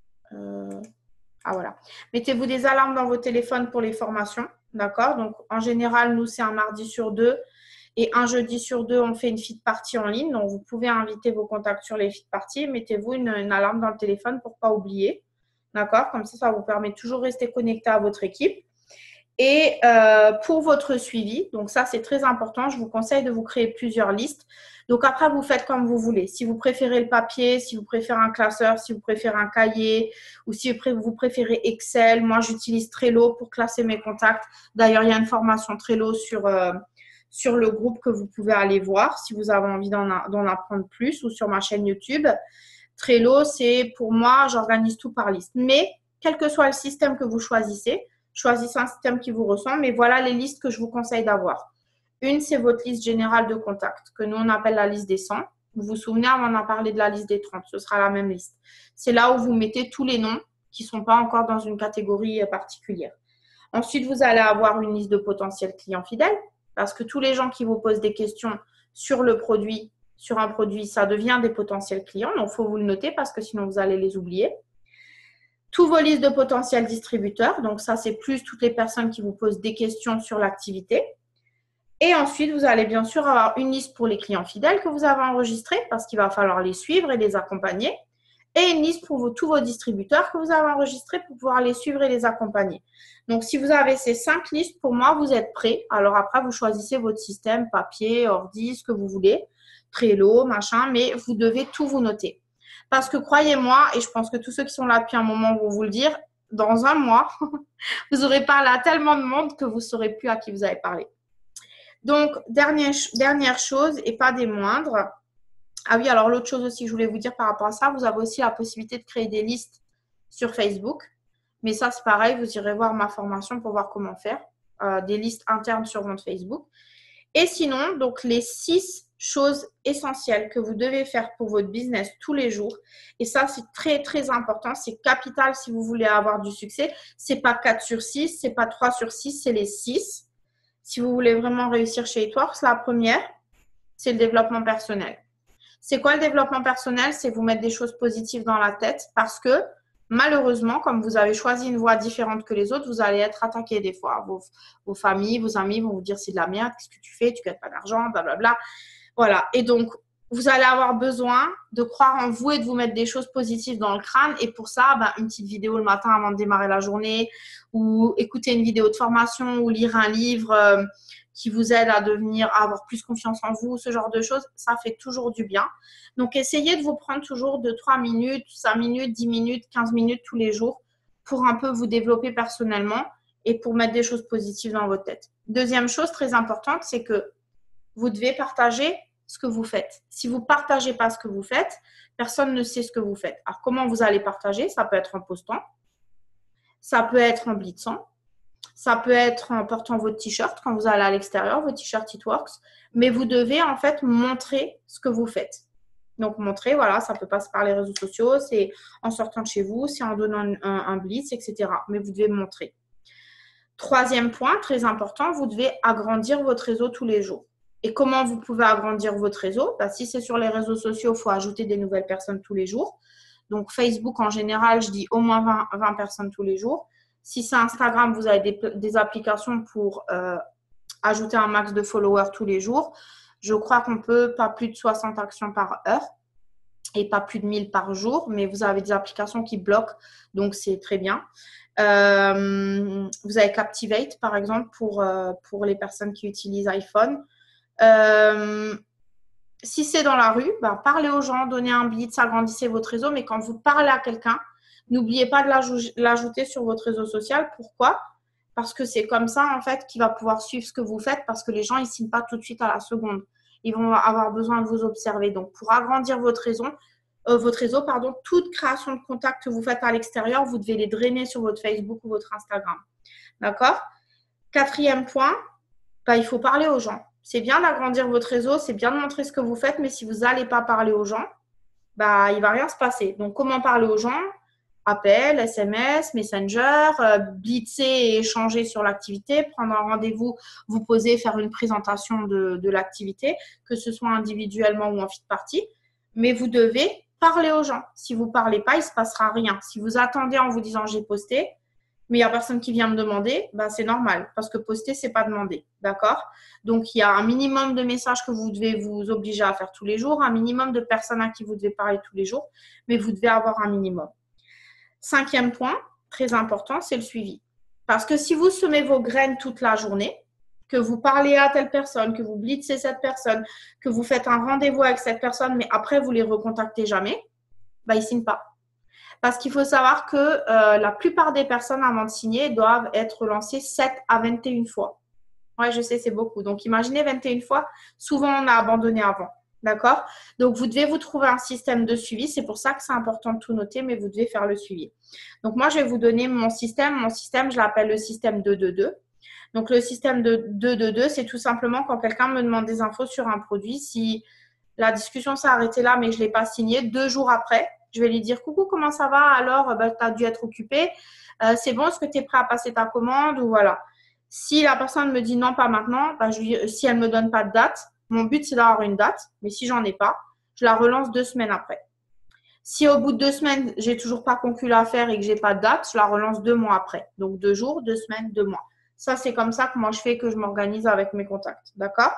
Ah voilà. Mettez-vous des alarmes dans vos téléphones pour les formations. D'accord? Donc, en général, nous, c'est un mardi sur 2 et un jeudi sur 2, on fait une feed party en ligne. Donc, vous pouvez inviter vos contacts sur les feed parties. Mettez-vous une alarme dans le téléphone pour ne pas oublier. D'accord? Comme ça vous permet toujours de rester connecté à votre équipe. Et pour votre suivi, donc ça, c'est très important. Je vous conseille de vous créer plusieurs listes. Donc, après, vous faites comme vous voulez. Si vous préférez le papier, si vous préférez un classeur, si vous préférez un cahier ou si vous préférez Excel. Moi, j'utilise Trello pour classer mes contacts. D'ailleurs, il y a une formation Trello sur le groupe que vous pouvez aller voir si vous avez envie d'en apprendre plus ou sur ma chaîne YouTube. Trello, c'est pour moi, j'organise tout par liste. Mais, quel que soit le système que vous choisissez un système qui vous ressemble. Mais voilà les listes que je vous conseille d'avoir. Une, c'est votre liste générale de contacts, que nous, on appelle la liste des 100. Vous vous souvenez, on a parlé de la liste des 30. Ce sera la même liste. C'est là où vous mettez tous les noms qui ne sont pas encore dans une catégorie particulière. Ensuite, vous allez avoir une liste de potentiels clients fidèles parce que tous les gens qui vous posent des questions sur le produit, sur un produit, ça devient des potentiels clients. Donc, il faut vous le noter parce que sinon, vous allez les oublier. Tous vos listes de potentiels distributeurs. Donc, ça, c'est plus toutes les personnes qui vous posent des questions sur l'activité. Et ensuite, vous allez bien sûr avoir une liste pour les clients fidèles que vous avez enregistrés parce qu'il va falloir les suivre et les accompagner. Et une liste pour tous vos distributeurs que vous avez enregistrés pour pouvoir les suivre et les accompagner. Donc, si vous avez ces 5 listes, pour moi, vous êtes prêts. Alors après, vous choisissez votre système, papier, ordi, ce que vous voulez, Trello, machin, mais vous devez tout vous noter. Parce que croyez-moi, et je pense que tous ceux qui sont là depuis un moment vont vous le dire, dans un mois, vous aurez parlé à tellement de monde que vous ne saurez plus à qui vous avez parlé. Donc, dernière chose, et pas des moindres. Ah oui, alors l'autre chose aussi que je voulais vous dire par rapport à ça, vous avez aussi la possibilité de créer des listes sur Facebook. Mais ça, c'est pareil, vous irez voir ma formation pour voir comment faire. Des listes internes sur votre Facebook. Et sinon, donc les 6 choses essentielles que vous devez faire pour votre business tous les jours. Et ça, c'est très, très important. C'est capital si vous voulez avoir du succès. Ce n'est pas 4 sur 6, ce n'est pas 3 sur 6, c'est les 6. Si vous voulez vraiment réussir chez Eatworks, la première, c'est le développement personnel. C'est quoi le développement personnel? C'est vous mettre des choses positives dans la tête parce que malheureusement, comme vous avez choisi une voie différente que les autres, vous allez être attaqué des fois. Vos familles, vos amis vont vous dire c'est de la merde, qu'est-ce que tu fais, tu gagnes pas d'argent, blablabla. Voilà. Et donc, vous allez avoir besoin de croire en vous et de vous mettre des choses positives dans le crâne. Et pour ça, une petite vidéo le matin avant de démarrer la journée ou écouter une vidéo de formation ou lire un livre qui vous aide à avoir plus confiance en vous, ce genre de choses, ça fait toujours du bien. Donc, essayez de vous prendre toujours de 3 minutes, 5 minutes, 10 minutes, 15 minutes tous les jours pour un peu vous développer personnellement et pour mettre des choses positives dans votre tête. Deuxième chose très importante, c'est que vous devez partager ce que vous faites. Si vous ne partagez pas ce que vous faites, personne ne sait ce que vous faites. Alors, comment vous allez partager? Ça peut être en postant, ça peut être en blitzant, ça peut être en portant votre t-shirt quand vous allez à l'extérieur, votre t-shirt Eatworks, mais vous devez en fait montrer ce que vous faites. Donc, montrer, voilà, ça peut passer par les réseaux sociaux, c'est en sortant de chez vous, c'est en donnant un blitz, etc. Mais vous devez montrer. Troisième point, très important, vous devez agrandir votre réseau tous les jours. Et comment vous pouvez agrandir votre réseau? Si c'est sur les réseaux sociaux, il faut ajouter des nouvelles personnes tous les jours. Donc, Facebook, en général, je dis au moins 20 personnes tous les jours. Si c'est Instagram, vous avez des applications pour ajouter un max de followers tous les jours. Je crois qu'on peut pas plus de 60 actions par heure et pas plus de 1000 par jour, mais vous avez des applications qui bloquent, donc c'est très bien. Vous avez Captivate, par exemple, pour les personnes qui utilisent iPhone. Si c'est dans la rue, parlez aux gens, donnez un blitz, agrandissez votre réseau, mais quand vous parlez à quelqu'un, n'oubliez pas de l'ajouter sur votre réseau social. Pourquoi? Parce que c'est comme ça, en fait, qu'il va pouvoir suivre ce que vous faites parce que les gens, ils ne signent pas tout de suite à la seconde. Ils vont avoir besoin de vous observer. Donc, pour agrandir votre réseau, toute création de contact que vous faites à l'extérieur, vous devez les drainer sur votre Facebook ou votre Instagram. D'accord? Quatrième point, il faut parler aux gens. C'est bien d'agrandir votre réseau, c'est bien de montrer ce que vous faites, mais si vous n'allez pas parler aux gens, il ne va rien se passer. Donc, comment parler aux gens? Appel, SMS, Messenger, blitzer et échanger sur l'activité, prendre un rendez-vous, vous poser, faire une présentation de l'activité, que ce soit individuellement ou en fit party. Mais vous devez parler aux gens. Si vous ne parlez pas, il ne se passera rien. Si vous attendez en vous disant j'ai posté, mais il n'y a personne qui vient me demander, ben c'est normal parce que poster, ce n'est pas demander. D'accord? Donc, il y a un minimum de messages que vous devez vous obliger à faire tous les jours, un minimum de personnes à qui vous devez parler tous les jours, mais vous devez avoir un minimum. 5e point, très important, c'est le suivi. Parce que si vous semez vos graines toute la journée, que vous parlez à telle personne, que vous blitzez cette personne, que vous faites un rendez-vous avec cette personne, mais après, vous ne les recontactez jamais, ben, ils ne signent pas. Parce qu'il faut savoir que la plupart des personnes avant de signer doivent être relancées 7 à 21 fois. Ouais, je sais, c'est beaucoup. Donc, imaginez 21 fois. Souvent, on a abandonné avant. D'accord? Donc, vous devez vous trouver un système de suivi. C'est pour ça que c'est important de tout noter, mais vous devez faire le suivi. Donc, moi, je vais vous donner mon système. Mon système, je l'appelle le système 2-2-2. Donc, le système de 2-2-2, c'est tout simplement quand quelqu'un me demande des infos sur un produit. Si la discussion s'est arrêtée là, mais je ne l'ai pas signé, 2 jours après, je vais lui dire « Coucou, comment ça va? Alors, tu as dû être occupé. C'est bon, est-ce que tu es prêt à passer ta commande ?» ou voilà. Si la personne me dit non, pas maintenant, ben si elle ne me donne pas de date, mon but, c'est d'avoir une date. Mais si j'en ai pas, je la relance 2 semaines après. Si au bout de 2 semaines, j'ai toujours pas conclu l'affaire et que j'ai pas de date, je la relance 2 mois après. Donc 2 jours, 2 semaines, 2 mois. Ça, c'est comme ça que moi, je fais, que je m'organise avec mes contacts. D'accord?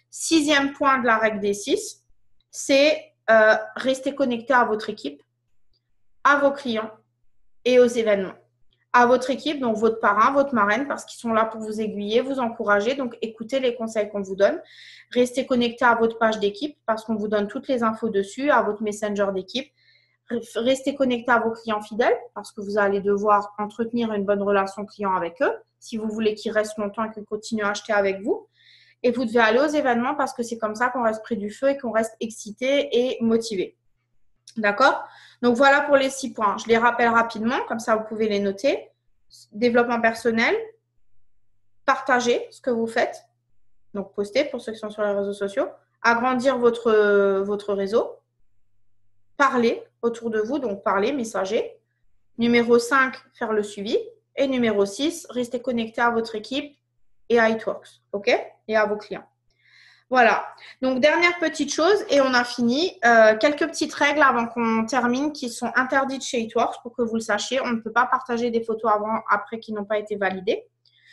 6e point de la règle des 6, c'est rester connecté à votre équipe, à vos clients et aux événements. À votre équipe, donc votre parrain, votre marraine, parce qu'ils sont là pour vous aiguiller, vous encourager. Donc, écoutez les conseils qu'on vous donne. Restez connecté à votre page d'équipe parce qu'on vous donne toutes les infos dessus, à votre messenger d'équipe. Restez connecté à vos clients fidèles parce que vous allez devoir entretenir une bonne relation client avec eux si vous voulez qu'ils restent longtemps et qu'ils continuent à acheter avec vous. Et vous devez aller aux événements parce que c'est comme ça qu'on reste près du feu et qu'on reste excité et motivé. D'accord? Donc, voilà pour les 6 points. Je les rappelle rapidement, comme ça, vous pouvez les noter. Développement personnel, partager ce que vous faites, donc poster pour ceux qui sont sur les réseaux sociaux, agrandir votre réseau, parler autour de vous, donc parler, messager. Numéro 5, faire le suivi. Et numéro 6, rester connecté à votre équipe et à It-Works, ok? Et à vos clients. Voilà. Donc, dernière petite chose et on a fini. Quelques petites règles avant qu'on termine qui sont interdites chez It-Works pour que vous le sachiez. On ne peut pas partager des photos après qui n'ont pas été validées.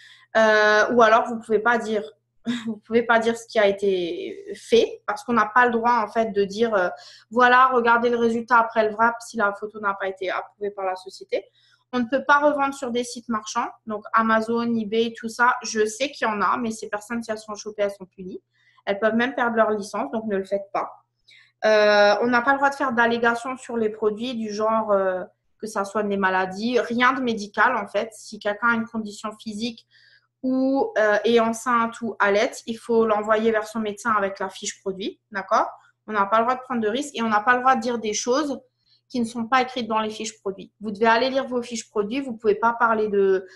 Ou alors, vous ne pouvez pas dire ce qui a été fait parce qu'on n'a pas le droit en fait de dire voilà, regardez le résultat après le wrap si la photo n'a pas été approuvée par la société. On ne peut pas revendre sur des sites marchands, donc Amazon, eBay, tout ça. Je sais qu'il y en a, mais ces personnes, si elles sont chopées, elles sont punies. Elles peuvent même perdre leur licence, donc ne le faites pas. On n'a pas le droit de faire d'allégations sur les produits du genre que ça soit des maladies, rien de médical en fait. Si quelqu'un a une condition physique ou est enceinte ou allaite, il faut l'envoyer vers son médecin avec la fiche produit, d'accord? On n'a pas le droit de prendre de risques et on n'a pas le droit de dire des choses qui ne sont pas écrites dans les fiches produits. Vous devez aller lire vos fiches produits, vous ne pouvez pas parler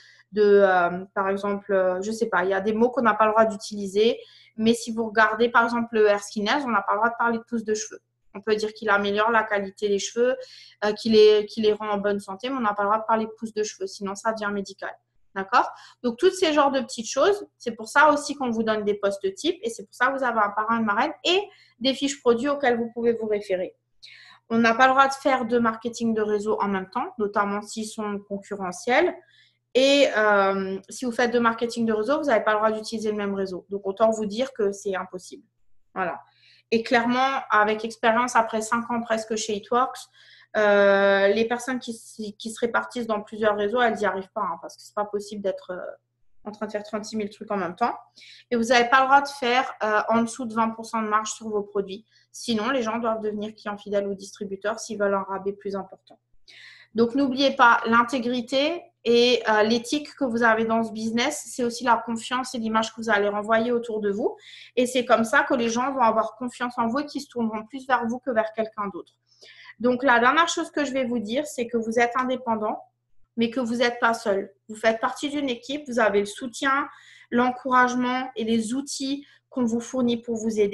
par exemple, je ne sais pas, il y a des mots qu'on n'a pas le droit d'utiliser, mais si vous regardez par exemple le hair skinhead, on n'a pas le droit de parler de pousse de cheveux. On peut dire qu'il améliore la qualité des cheveux, qu'il les rend en bonne santé, mais on n'a pas le droit de parler de pousse de cheveux, sinon ça devient médical. D'accord? Donc, tous ces genres de petites choses, c'est pour ça aussi qu'on vous donne des postes types et c'est pour ça que vous avez un parrain, une marraine et des fiches produits auxquelles vous pouvez vous référer. On n'a pas le droit de faire de marketing de réseau en même temps, notamment s'ils sont concurrentiels. Et si vous faites de marketing de réseau, vous n'avez pas le droit d'utiliser le même réseau. Donc, autant vous dire que c'est impossible. Voilà. Et clairement, avec expérience, après 5 ans presque chez It-Works, les personnes qui se répartissent dans plusieurs réseaux, elles n'y arrivent pas hein, parce que ce n'est pas possible d'être en train de faire 36 000 trucs en même temps. Et vous n'avez pas le droit de faire en dessous de 20% de marge sur vos produits. Sinon, les gens doivent devenir clients fidèles ou distributeurs s'ils veulent un rabais plus important. Donc, n'oubliez pas l'intégrité et l'éthique que vous avez dans ce business. C'est aussi la confiance et l'image que vous allez renvoyer autour de vous. Et c'est comme ça que les gens vont avoir confiance en vous et qu'ils se tourneront plus vers vous que vers quelqu'un d'autre. Donc, la dernière chose que je vais vous dire, c'est que vous êtes indépendant, mais que vous n'êtes pas seul. Vous faites partie d'une équipe, vous avez le soutien, l'encouragement et les outils qu'on vous fournit pour vous aider.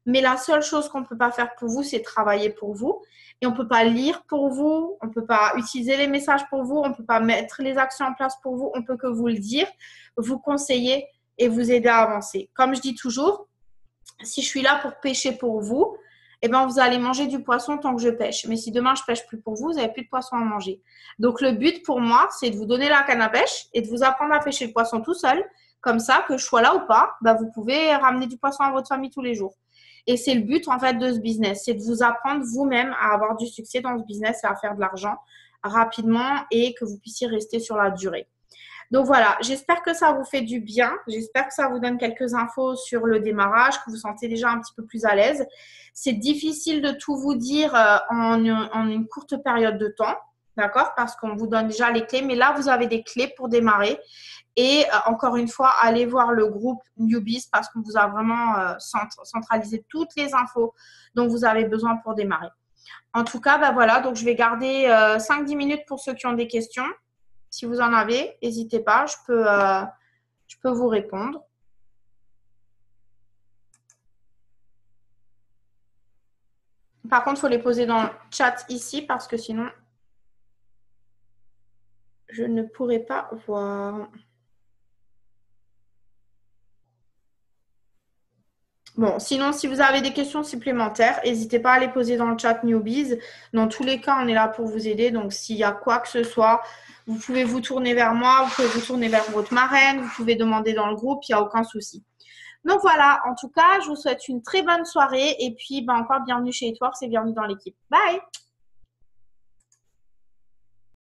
Mais la seule chose qu'on ne peut pas faire pour vous, c'est travailler pour vous. Et on ne peut pas lire pour vous, on ne peut pas utiliser les messages pour vous, on ne peut pas mettre les actions en place pour vous, on ne peut que vous le dire, vous conseiller et vous aider à avancer. Comme je dis toujours, si je suis là pour pêcher pour vous, eh ben, vous allez manger du poisson tant que je pêche. Mais si demain, je pêche plus pour vous, vous n'avez plus de poisson à manger. Donc, le but pour moi, c'est de vous donner la canne à pêche et de vous apprendre à pêcher le poisson tout seul. Comme ça, que je sois là ou pas, ben, vous pouvez ramener du poisson à votre famille tous les jours. Et c'est le but, en fait, de ce business. C'est de vous apprendre vous-même à avoir du succès dans ce business et à faire de l'argent rapidement et que vous puissiez rester sur la durée. Donc voilà, j'espère que ça vous fait du bien. J'espère que ça vous donne quelques infos sur le démarrage, que vous sentez déjà un petit peu plus à l'aise. C'est difficile de tout vous dire en une courte période de temps, d'accord? Parce qu'on vous donne déjà les clés, mais là, vous avez des clés pour démarrer. Et encore une fois, allez voir le groupe Newbies parce qu'on vous a vraiment centralisé toutes les infos dont vous avez besoin pour démarrer. En tout cas, ben voilà, donc je vais garder 5-10 minutes pour ceux qui ont des questions. Si vous en avez, n'hésitez pas, je peux vous répondre. Par contre, il faut les poser dans le chat ici parce que sinon, je ne pourrai pas voir. Bon, sinon, si vous avez des questions supplémentaires, n'hésitez pas à les poser dans le chat Newbies. Dans tous les cas, on est là pour vous aider. Donc, s'il y a quoi que ce soit, vous pouvez vous tourner vers moi, vous pouvez vous tourner vers votre marraine, vous pouvez demander dans le groupe, il n'y a aucun souci. Donc, voilà, en tout cas, je vous souhaite une très bonne soirée. Et puis, encore bienvenue chez Etworks et bienvenue dans l'équipe. Bye!